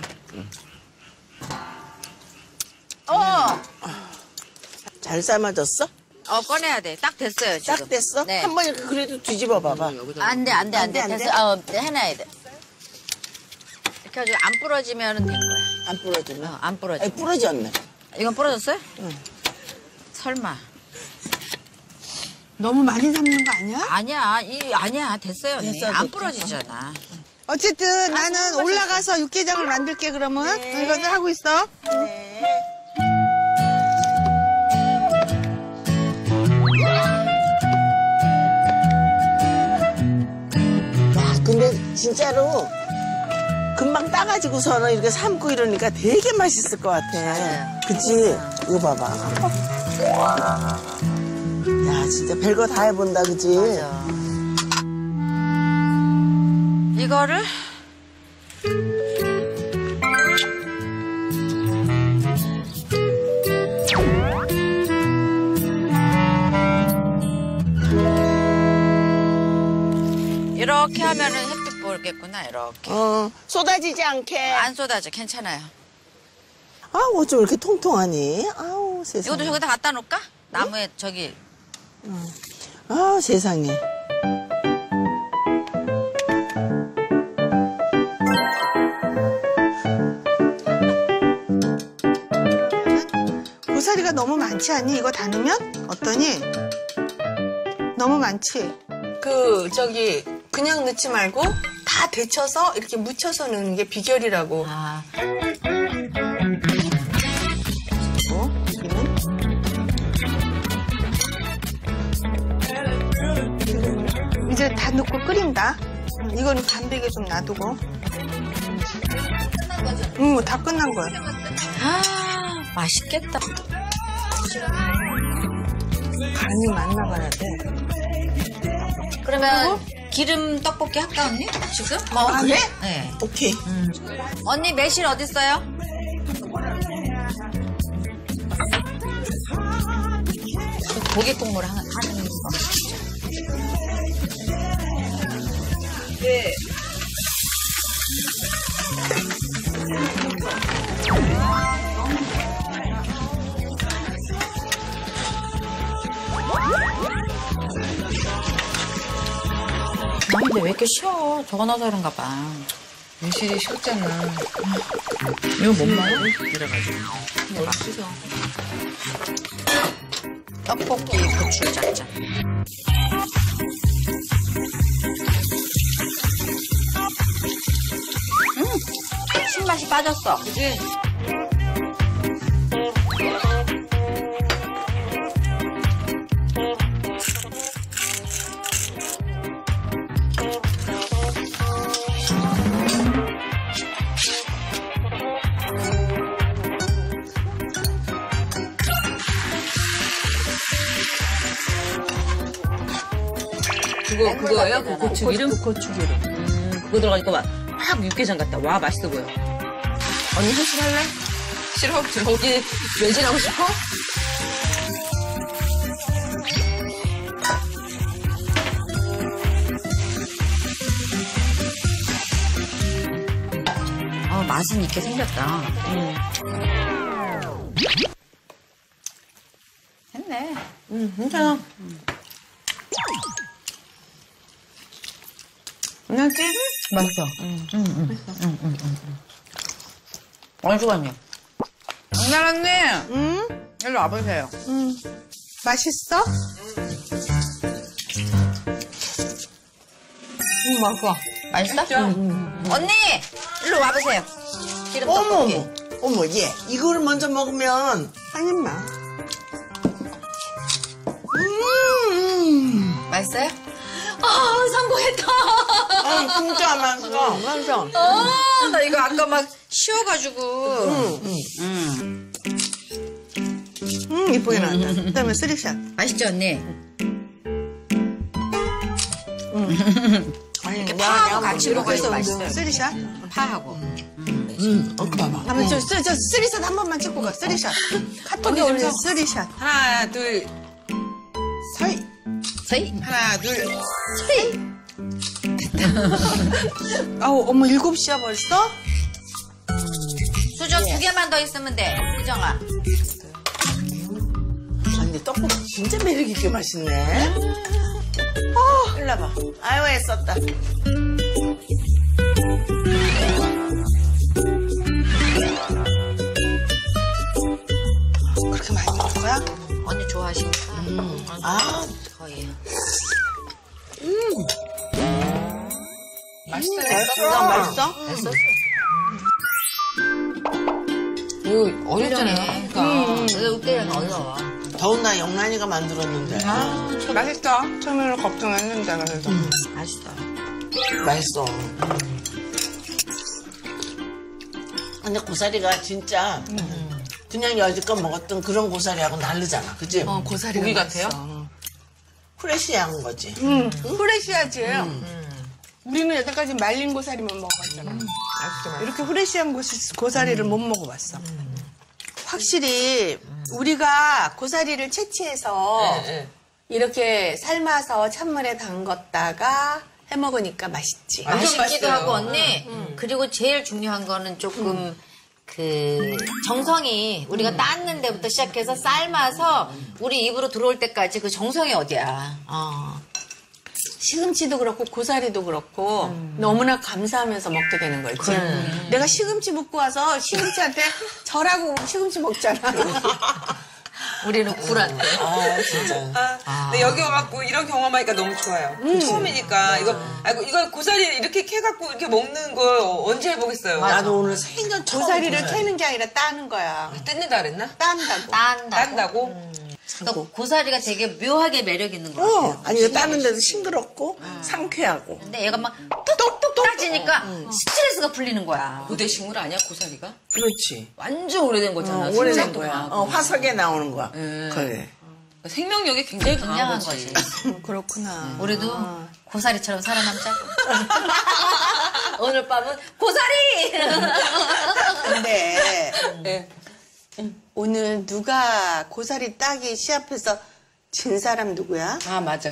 어. 잘 삶아졌어? 어, 꺼내야 돼. 딱 됐어요, 지금. 딱 됐어? 네. 한 번 이렇게 그래도 뒤집어 봐봐. 안 돼, 안 돼, 안 돼. 안 돼, 안 됐어. 돼? 어, 네, 해놔야 돼. 이렇게 해가지고 안 부러지면 된 거야. 안 부러지면? 어, 안 부러져. 아니, 부러졌네. 이건 부러졌어요? 응. 설마. 너무 많이 삶는 거 아니야? 아니야, 이, 아니야. 됐어요, 언니. 됐어, 안 됐어. 부러지잖아. 어쨌든 나는 올라가서 육개장을 만들게 그러면. 네. 이거 하고 있어. 네. 야, 근데 진짜로 금방 따가지고서는 이렇게 삶고 이러니까 되게 맛있을 것 같아. 맞아요. 그치? 이거 봐봐. 야, 진짜 별거 다 해본다, 그치? 맞아. 이거를 이렇게 하면은 햇빛 보겠구나, 이렇게. 어, 쏟아지지 않게. 안 쏟아져, 괜찮아요. 아, 어쩜 이렇게 통통하니? 아우, 세상에. 이것도 저기다 갖다 놓을까? 나무에 저기. 아, 세상에. 고사리가 너무 많지 않니? 이거 다 넣으면? 어떠니? 너무 많지? 그 저기 그냥 넣지 말고 다 데쳐서 이렇게 묻혀서 넣는 게 비결이라고. 아. 어? 여기는? 이제 다 넣고 끓인다. 이거는 반백에 좀 놔두고. 응, 다 끝난 거야. 아, 맛있겠다. 간이 맞나 봐야 돼. 그러면 기름 떡볶이 할까, 언니? 지금? 뭐, 아, 그래? 네. 오케이. 음. 언니 매실 어딨어요? 고기 국물 하나 하는 거. 네. 아, 근데 왜 이렇게 쉬워? 저거 넣어서 그런가 봐. 매실이 쉬었잖아. 이거 못 먹어? 이래가지고. 뭘 씻어. 떡볶이 고추 짭짤. 음! 신맛이 빠졌어. 그치? 그거, 그거예요? 그 고추기름? 고추기름. 음, 그거 들어가니까 막, 막 육개장 같다. 와, 맛있어 보여. 언니 한식 할래? 싫어? 저기 매진하고 싶어? 어, 맛은 있게 생겼다. 응. 했네. 응, 괜찮아. 응. 맛있지? 맛있어. 응, 응, 응. 응, 응, 응. 얼추 언니. 장난 언니. 응? 일로 와보세요. 응. 맛있어? 응, 맛있어. 맛있어? 응, 응. 언니! 일로 와보세요. 기름 떡볶이. 어머, 어머, 얘. 이거를 먼저 먹으면. 한 입만. 음. 맛있어요? 아, 성공했다. 아, 진짜 맛있어. 맛있어. 아, 나 이거 아까 막 쉬어가지고. 응, 응. 음. 음, 이쁘게 나왔다. 그 다음에 쓰리샷. 맛있죠, 언니? 음. 이렇게 파하고 같이 먹어야 그래서 맛있어요. 쓰리샷. 파하고. 음, 어, 봐봐. 한번 저, 저, 저 쓰리샷 한 번만 찍고 가. 쓰리샷. 카톡에 올려 쓰리샷. 하나, 둘, 서이. 서희. 하나, 둘. 서희. 아우, 어머, 일곱 시야 벌써? 수저 두 개만 더 있으면 돼. 수정아. 아, 근데 떡볶이 진짜 매력 있게 맛있네. 어, 일로 와봐. 아유, 애썼다. 그렇게 많이 먹을 거야? 언니 좋아하시니까. 음. 아, 거의. 음. 맛있어. 맛있어? 맛있어? 맛있어? 이거 어렵잖아요. 그러니까. 음. 이게 으깨면 어려워. 더운 날 영란이가 만들었는데. 아, 맛있어. 처음에는 걱정했는데, 그래도. 음. 맛있어. 맛있어. 근데 고사리가 진짜 그냥 여지껏 먹었던 그런 고사리하고 다르잖아. 그치? 어, 고사리가 고기 맛있어. 같아요? 프레시한 거지. 응, 프레시하지. 우리는 여태까지 말린 고사리만 먹어봤잖아. 이렇게 프레시한 고시, 고사리를 못 먹어봤어. 확실히 우리가 고사리를 채취해서 이렇게 삶아서 찬물에 담갔다가 해먹으니까 맛있지. 맛있기도 하고 언니. 그리고 제일 중요한 거는 조금 그 정성이 우리가 땄는 데부터 시작해서 삶아서 우리 입으로 들어올 때까지 그 정성이 어디야. 어. 시금치도 그렇고 고사리도 그렇고 너무나 감사하면서 먹게 되는 거지. 내가 시금치 묵고 와서 시금치한테 절하고 시금치 먹잖아. 우리는 굴한테. 아, 진짜. 아, 근데 여기 와갖고 이런 경험하니까 너무 좋아요. 처음이니까 이거 아이고 이거 고사리 이렇게 캐갖고 이렇게 먹는 거 언제 해보겠어요? 나도 오늘 생전 처음 고사리를 고사리. 캐는 게 아니라 따는 거야. 뜯는다 그랬나? 딴다고. 딴다고. 딴다고? 그러니까 고사리가 되게 묘하게 매력 있는 거 어, 같아요. 아니, 이거 따는데도 싱그럽고, 상쾌하고. 근데 얘가 막 똑똑똑 따지니까 스트레스가 풀리는 거야. 고대 식물 아니야 고사리가? 그렇지. 완전 오래된 거잖아. 어, 오래된 심장도 거야. 강하고. 어, 화석에 나오는 거야. 네. 그래. 생명력이 굉장히 강한 굉장한 거지. 거지. 음, 그렇구나. 우리도 고사리처럼 살아남자고. 오늘 밤은 고사리! 근데 네. 오늘 누가 고사리 따기 시합해서 진 사람 누구야? 아 맞아.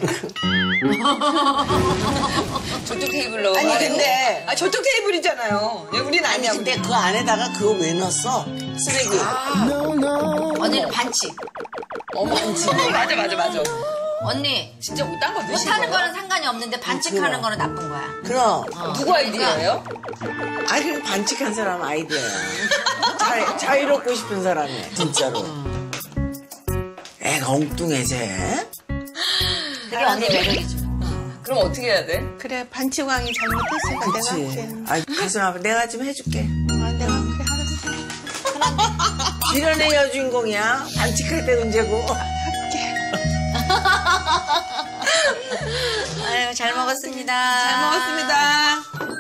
저쪽 테이블로. 아니, 근데- 아 저쪽 테이블이잖아요. 야, 우린 아니, 아니야. 근데 그 안에다가 그거 왜 넣었어? 쓰레기. 언니는 반칙. 어머 맞아 맞아 맞아. 언니, 진짜 딴거 넣으신 못하는 거예요? 거는 상관이 없는데 반칙하는 그럼. 거는 나쁜 거야. 그럼. 누구 아이디어예요? 아니, 그럼 반칙한 사람 아이디어야. 자, 자유롭고 싶은 사람이야, 진짜로. 애가 엉뚱해, 쟤. 그게 언니 매력이지. 그럼 어떻게 해야 돼? 그래, 반치광이 잘못했으니까 내가 할게. 아, 가슴 아파. 내가 좀 해줄게. 아, 내가 그래, 알았어. 미련의 여주인공이야. 반칙할 때 문제고. 아유, 잘 먹었습니다. 잘 먹었습니다.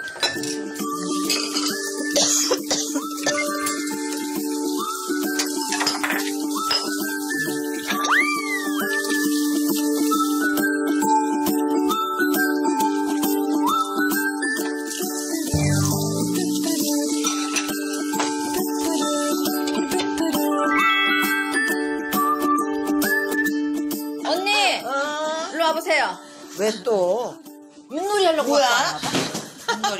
언니, 어? 일로 와보세요. 왜 또? 윷놀이 하려고 뭐야? 왔다. 윷놀이.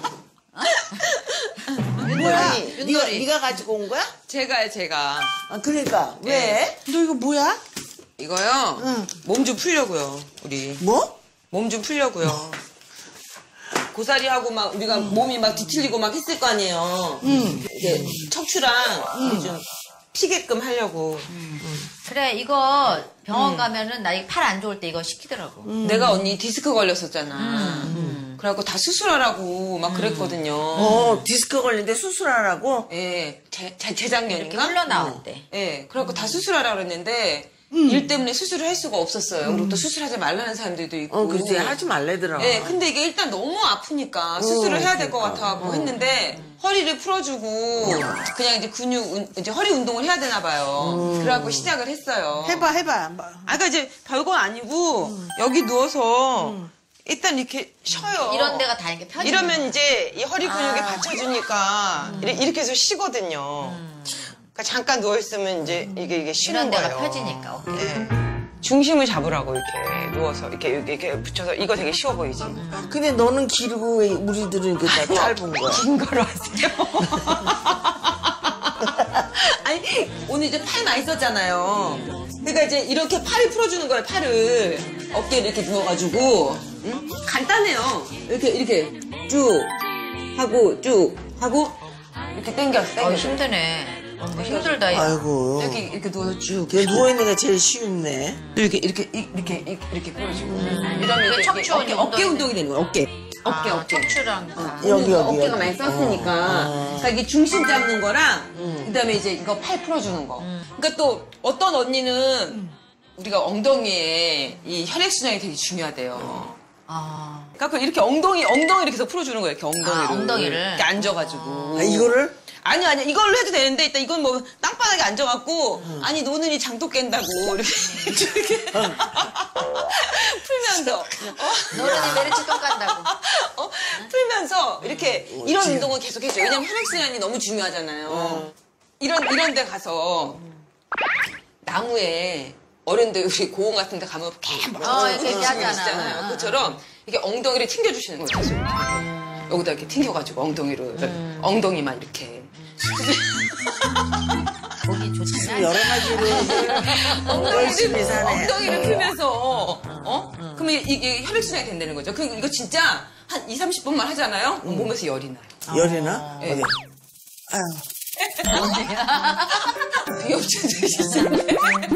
뭐야? 윷놀이. 네가, 네가 가지고 온 거야? 제가요 제가. 아, 그러니까. 왜? 너 이거 뭐야? 이거요? 응. 몸 좀 풀려고요, 우리. 뭐? 몸 좀 풀려고요. 고사리 하고 막 우리가 몸이 막 뒤틀리고 막 했을 거 아니에요. 응. 이게 척추랑 이게 좀 피게끔 하려고. 그래, 이거 병원 가면은 나 팔 안 좋을 때 이거 시키더라고. 내가 언니 디스크 걸렸었잖아. 그래갖고 다 수술하라고 막 그랬거든요. 어, 디스크 걸린데 수술하라고? 예, 재, 재, 이렇게 재작년인가? 흘러나왔대. 예, 그래갖고 다 수술하라 그랬는데 일 때문에 수술을 할 수가 없었어요. 그리고 또 수술하지 말라는 사람들도 있고. 어, 그렇지. 하지 말래더라. 예, 근데 이게 일단 너무 아프니까 수술을 해야 될 것 같아갖고 했는데 허리를 풀어주고 그냥 이제 근육, 운- 이제 허리 운동을 해야 되나 봐요. 그래갖고 시작을 했어요. 해봐, 해봐. 뭐. 아까 이제 별거 아니고 여기 누워서 일단 이렇게 쉬어요. 이런 데가 다 이렇게 펴지. 이러면 이제 이 허리 근육이 아. 받쳐주니까 이렇게, 이렇게 해서 쉬거든요. 그러니까 잠깐 누워있으면 이제 이게, 이게 쉬는 이런 데가 거예요. 펴지니까. 오케이. 네. 중심을 잡으라고 이렇게 누워서 이렇게 이렇게, 이렇게 붙여서 이거 되게 쉬워 보이지? 근데 너는 길고 왜 우리들은 이렇게 다 짧은 거야? 긴 거로 하세요. 아니 오늘 이제 팔 많이 썼잖아요. 그러니까 이제 이렇게 팔을 풀어주는 거예요. 팔을 어깨에 이렇게 누워가지고 응? 간단해요. 이렇게 이렇게 쭉 하고 쭉 하고 이렇게 당겨서 당겨서. 어, 힘드네. 어, 뭐 힘들다. 야. 아이고. 이렇게 이렇게 누워서 쭉. 걔 누워있는 게 제일 쉬운데. 이렇게 이렇게 이렇게 이렇게, 이렇게 풀어주고. 음. 이러면 이게 이게 척추 어깨, 운동이 어깨 운동이 되는 거예요. 어깨. 어깨 아, 어깨. 척추랑. 어, 여기, 여기, 어깨가 여기. 많이 썼으니까. 어. 그러니까 이게 중심 잡는 거랑 그다음에 이제 이거 팔 풀어주는 거. 그러니까 또 어떤 언니는 우리가 엉덩이에 이 혈액순환이 되게 중요하대요. 아. 그러니까 이렇게 엉덩이 엉덩이를 이렇게 해서 풀어주는 거예요. 이렇게 엉덩이를. 아, 엉덩이를. 이렇게 앉아가지고. 아, 이거를? 아니 아니 이걸로 해도 되는데 일단 이건 뭐 땅바닥에 앉아갖고 아니 노는 이 장독 깬다고 이렇게 이렇게 풀면서 어? 노른이 메리치 똥 깐다고. 어? 풀면서 이렇게 이런 운동은 계속 해줘요. 왜냐면 혈액순환이 너무 중요하잖아요. 이런 이런 데 가서 나무에 어른들 우리 고원 같은 데 가면 이렇게 어, 이렇게 하잖아요. 하잖아. 그처럼 이렇게 엉덩이를 튕겨주시는 거예요. 계속. 여기다 이렇게 튕겨가지고 엉덩이를 음. 엉덩이만 이렇게 보기 좋잖아. 여러 가지로 열심히 사네. 엉덩이를 풀면서 어? 그러면 이게 혈액순환이 된다는 거죠. 그 이거 진짜 한 이삼십 분만 하잖아요. 음. 몸에서 열이 나요. 열이 나? 네. 어디? 아유. 귀엽지 드시는데.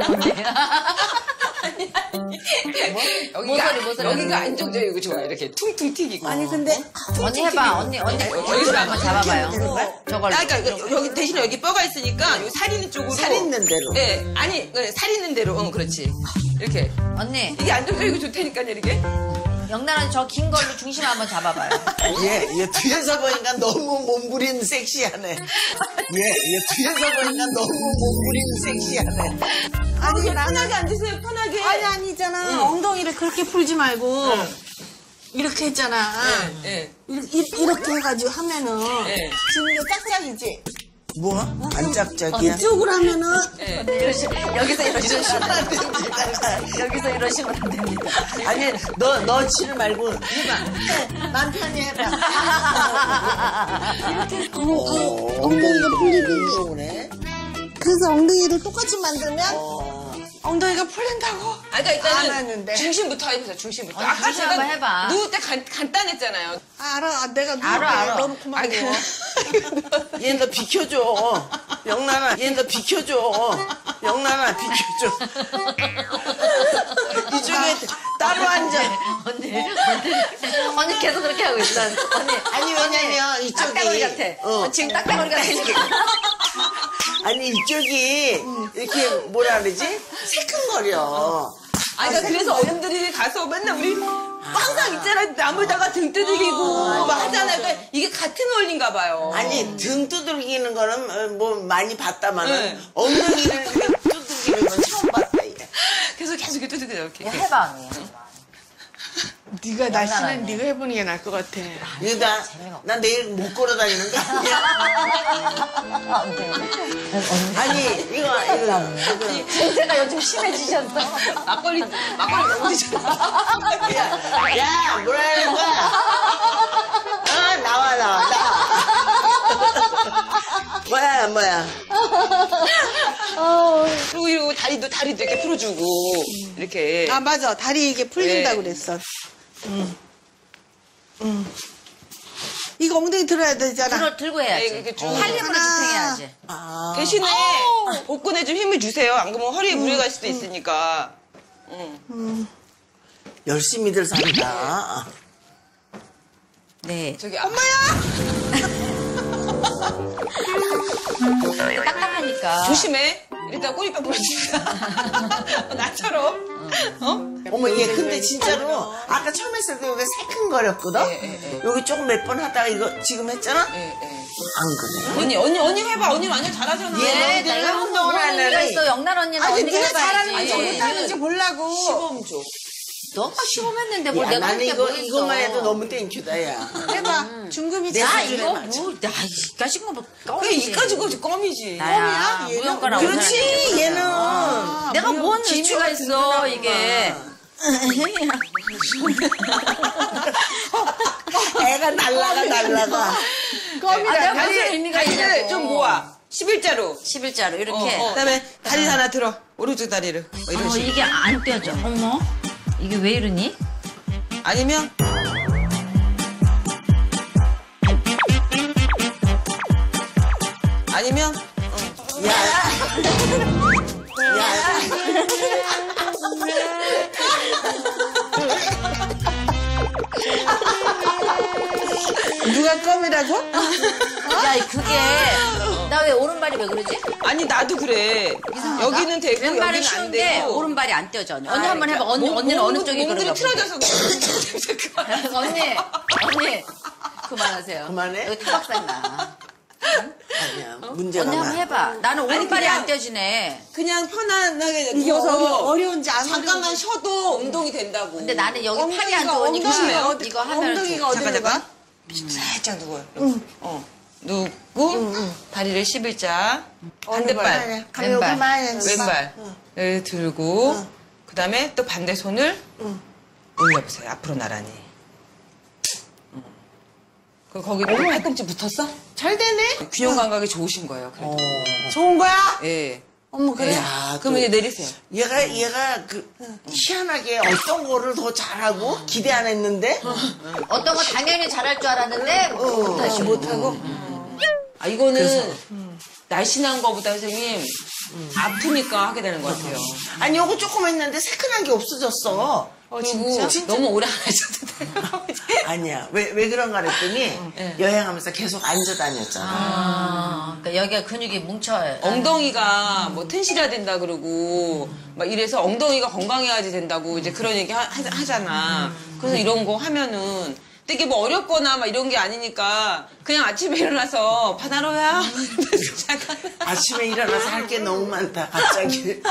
아니 아니. 여기가 모서리, 모서리. 여기가 안정적이고 이거 좋아 이렇게 퉁퉁 튀기고. 아니 근데 언니 해봐. 언니 언니 여기서 한번 잡아봐요. 저걸. 아, 그러니까 여기, 여기 대신에 여기 뼈가 있으니까 여기 살 있는 쪽으로. 살 있는 대로. 네, 아니 살 있는 대로. 응, 그렇지. 이렇게. 언니 이게 안정적이고 좋다니까요, 이게. 영란아 저 긴 걸로 중심 한번 잡아봐요. 얘, 얘 뒤에서 보니까 너무 몸부림 섹시하네. 얘, 얘 뒤에서 보니까 너무 몸부림 섹시하네. 아니, 편하게 앉으세요, 편하게. 아니 아니잖아. 응. 엉덩이를 그렇게 풀지 말고 이렇게 했잖아. 네, 이렇게, 이렇게 해가지고 하면은 네. 지금 이거 짝짝이지. 뭐? 안 짝짝이야? 이쪽으로 하면은 네. 이러시, 여기서 이러시면 안 됩니다. 여기서 이러시면 안 됩니다. 아니, 너, 너 치를 말고 해봐. 맘 편히 해봐. 이렇게 어, 어, 엉덩이가 풀리고. 그래? 그래서 엉덩이를 똑같이 만들면 어. 엉덩이가 풀린다고. 아, 그러니까 안 일단은 하는데. 중심부터 해보세요, 중심부터. 어, 아까 중심 한번 해봐. 누울 때 간, 간단했잖아요. 알아, 내가 누워. 알아, 알아. 너무 고마워. 얘 너 비켜줘. 영란아, 얘 너 비켜줘. 영란아, 비켜줘. 이쪽에 따로 앉아. 언니, 언니, 언니 계속 그렇게 하고 있어. 언니, 아니, 왜냐면 이쪽이. 딱따구리 같아. 어. 지금 딱따구리 같아. 아니, 이쪽이 이렇게 뭐라 그러지? 새끈거려. 아, 그러니까 그래서 어른들이 가서 맨날 우리 항상 있잖아. 나무다가 등 두들기고 막 하잖아요. 그러니까 이게 같은 원리인가 봐요. 아니, 등 두들기는 거는 어, 뭐 많이 봤다마는 네. 엉덩이를 이렇게 두들기는 건 처음 봤다, 이게. 계속 계속 이렇게 두들겨 이렇게. 해봐, 언니. 네가 날씬한 네가 해보는 게 나을 것 같아. 이거 나, 나 내일 못 걸어 다니는 거 아니야? 아니, 이거, 이거, 이거. 제가 요즘 심해지셨어. 막걸리 막걸리 너무 드셨어. 야, 야, 뭐라는 거야? 어, 나와, 나와, 나와. 뭐야, 뭐야. 그리고 이러고 다리도 다리도 이렇게 풀어주고 이렇게. 아 맞아, 다리 이게 풀린다고 네. 그랬어. 응. 응. 이거 엉덩이 들어야 되잖아. 들어, 들고 해야지. 네, 이렇게 쭉. 살림으로 지탱해야지. 아. 대신에 복근에 좀 힘을 주세요. 안 그러면 허리에 무리 갈 수도 있으니까. 응. 음. 열심히들 산다. 네. 저기 엄마야! 딱딱하니까. 조심해. 일단 꼬리뼈 부러진다. 나처럼. 어? 어머, 얘 근데 진짜로 아까 처음 했을 때 여기 새끈거렸거든? 예, 예, 예. 여기 조금 몇 번 하다가 이거 지금 했잖아? 예, 예. 안 그래? 언니, 언니, 언니 해봐. 언니 완전 잘하잖아. 얘 네, 너희들 내가 운동을 하는 하려면 가 있어. 영란 언니는 아니 언니가 네가 해봐야지. 잘하는지 못하는지 보려고. 시범 줘. 너가 시험했는데 뭘 야, 내가 나는 할게 이거, 뭐 있어. 이것만 해도 너무 땡큐다, 야. 해봐. 중금이 내 나 수준에 이거 맞춰. 뭐, 나 이까지 거뭐 그래, 껌이지. 이까지 거지, 껌이지. 나야. 얘는 무용가랑 그렇지, 얘는. 내가 뭔 의미가 있어, 이게. 애가 날라가, 날라가. 껌이라. 아, 내가 다리, 무슨 의미가 다리를 있냐고. 좀 모아. 십일자로. 십일자로 이렇게. 어, 어. 그다음에 다리 하나 들어. 오른쪽 다리를. 뭐 이런 어, 식으로. 이게 안 떼져. 어머. 이게 왜 이러니? 아니면 아니면 야. 야. 누가 껌이라고? 야, 그게. 나 왜 오른발이 왜 그러지? 아니 나도 그래. 여기는 되고 왼발이 여기는 안 쉬운데 되고. 오른발이 안 떼져. 언니, 언니 아, 한번 해봐. 언니, 몸- 언니는 몸- 어느 쪽이 몸들이 그런가 보게. 틀어져서 언니, 언니. 그만하세요. 그만해? 여기 타박상 나. 아니야, 문제가 언니 한번 많아. 해봐. 나는 아니, 오른발이 그냥- 안 떼지네. 그냥 편안하게 이게 누워서 어려운지 안 잠깐만 어려운지. 쉬어도 운동이 된다고. 근데 나는 여기 팔이 엉덩이가, 안 좋으니까 엉덩이가 어디- 이거 하면 엉덩이가 은 잠깐 어디로 잠깐. 가? 살짝 누워요. 이렇게. 어. 눕고 다리를 십일자 반대발 가면 여기 많이 왼발을 들고 그 다음에 또 반대 손을 올려보세요. 앞으로 나란히. 음. 그 거기로 팔꿈치 붙었어? 잘 되네. 균형 감각이 좋으신 거예요. 그래도. 좋은 거야? 예. 어머, 그래. 야, 그럼 그- 이제 내리세요. 얘가, 얘가 그, 희한하게 어떤 거를 더 잘하고 기대 안 했는데? 어떤 거 당연히 잘할 줄 알았는데 못하시고. 못하고. 아 이거는 날씬한 거보다 선생님 아프니까 하게 되는 것 같아요. 아니, 요거 조금 했는데 새끈한 게 없어졌어. 그리고 너무 오래 안 하셔도 돼요. 아니야. 왜, 왜 그런가 그랬더니 여행하면서 계속 앉아 다녔잖아. 아, 그러니까 여기가 근육이 뭉쳐요. 엉덩이가 뭐 텐실해야 된다 그러고 막 이래서 엉덩이가 건강해야지 된다고 이제 그런 얘기 하, 하잖아. 그래서 이런 거 하면은 되게 뭐 어렵거나 막 이런 게 아니니까 그냥 아침에 일어나서 바다로야 잠깐 아침에 일어나서 할 게 너무 많다, 갑자기.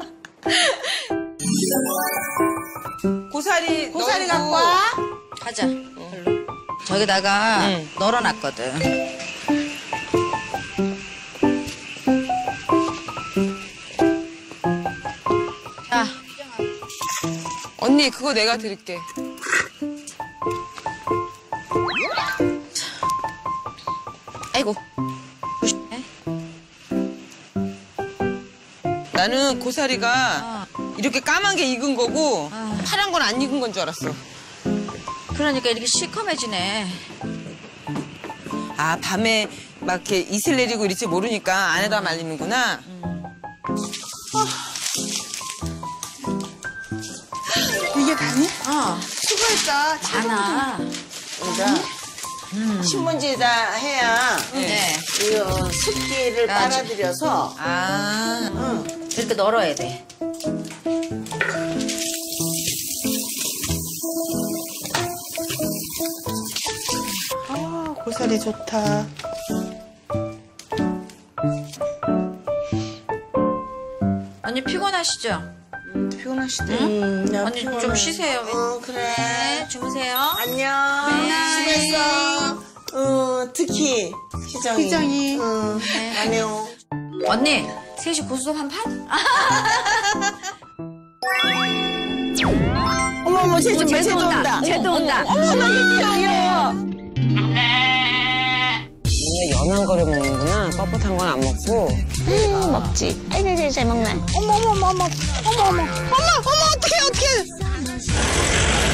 고사리 고사리 널고 갖고 와. 가자. 저기다가 응. 널어놨거든. 자, 언니 그거 내가 드릴게. 아이고. 나는 고사리가 이렇게 까만 게 익은 거고 아. 파란 건 안 익은 건 줄 알았어. 그러니까 이렇게 시커매지네. 아 밤에 막 이렇게 이슬 내리고 이럴지 모르니까 안에다 말리는구나. 이게 다니? 어, 수고했다. 많아. 그러니까 신문지에다 해야 네. 이 습기를 아, 빨아들여서 아 이렇게 널어야 돼. 아, 고사리 좋다. 언니 피곤하시죠? 피곤하시대. 음, 나 언니 좀 피곤해. 쉬세요. 어, 그래. 네, 주무세요. 안녕. 네. 수고했어. 어, 특히 희정이. 희정이. 응. 네. 안녕. 언니, 셋이 고수톱 한 판? 어머, 어머, 쟤 좀, 쟤도 쟤도 온다. 온다. 쟤도 온다. 어머, 나 희정이야. 연한 거를 먹는구나. 뻣뻣한 건 안 먹고. 음, 먹지. 아이고, 잘, 잘 먹네. 어머, 어머, 어머, 어머, 어머, 어머, 어머, 어머, 어떡해, 어떡해.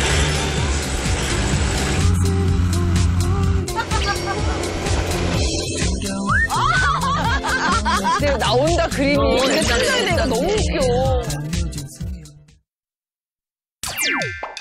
근데 나온다 그림이. 근데 찾아야 돼. 이거 너무 웃겨.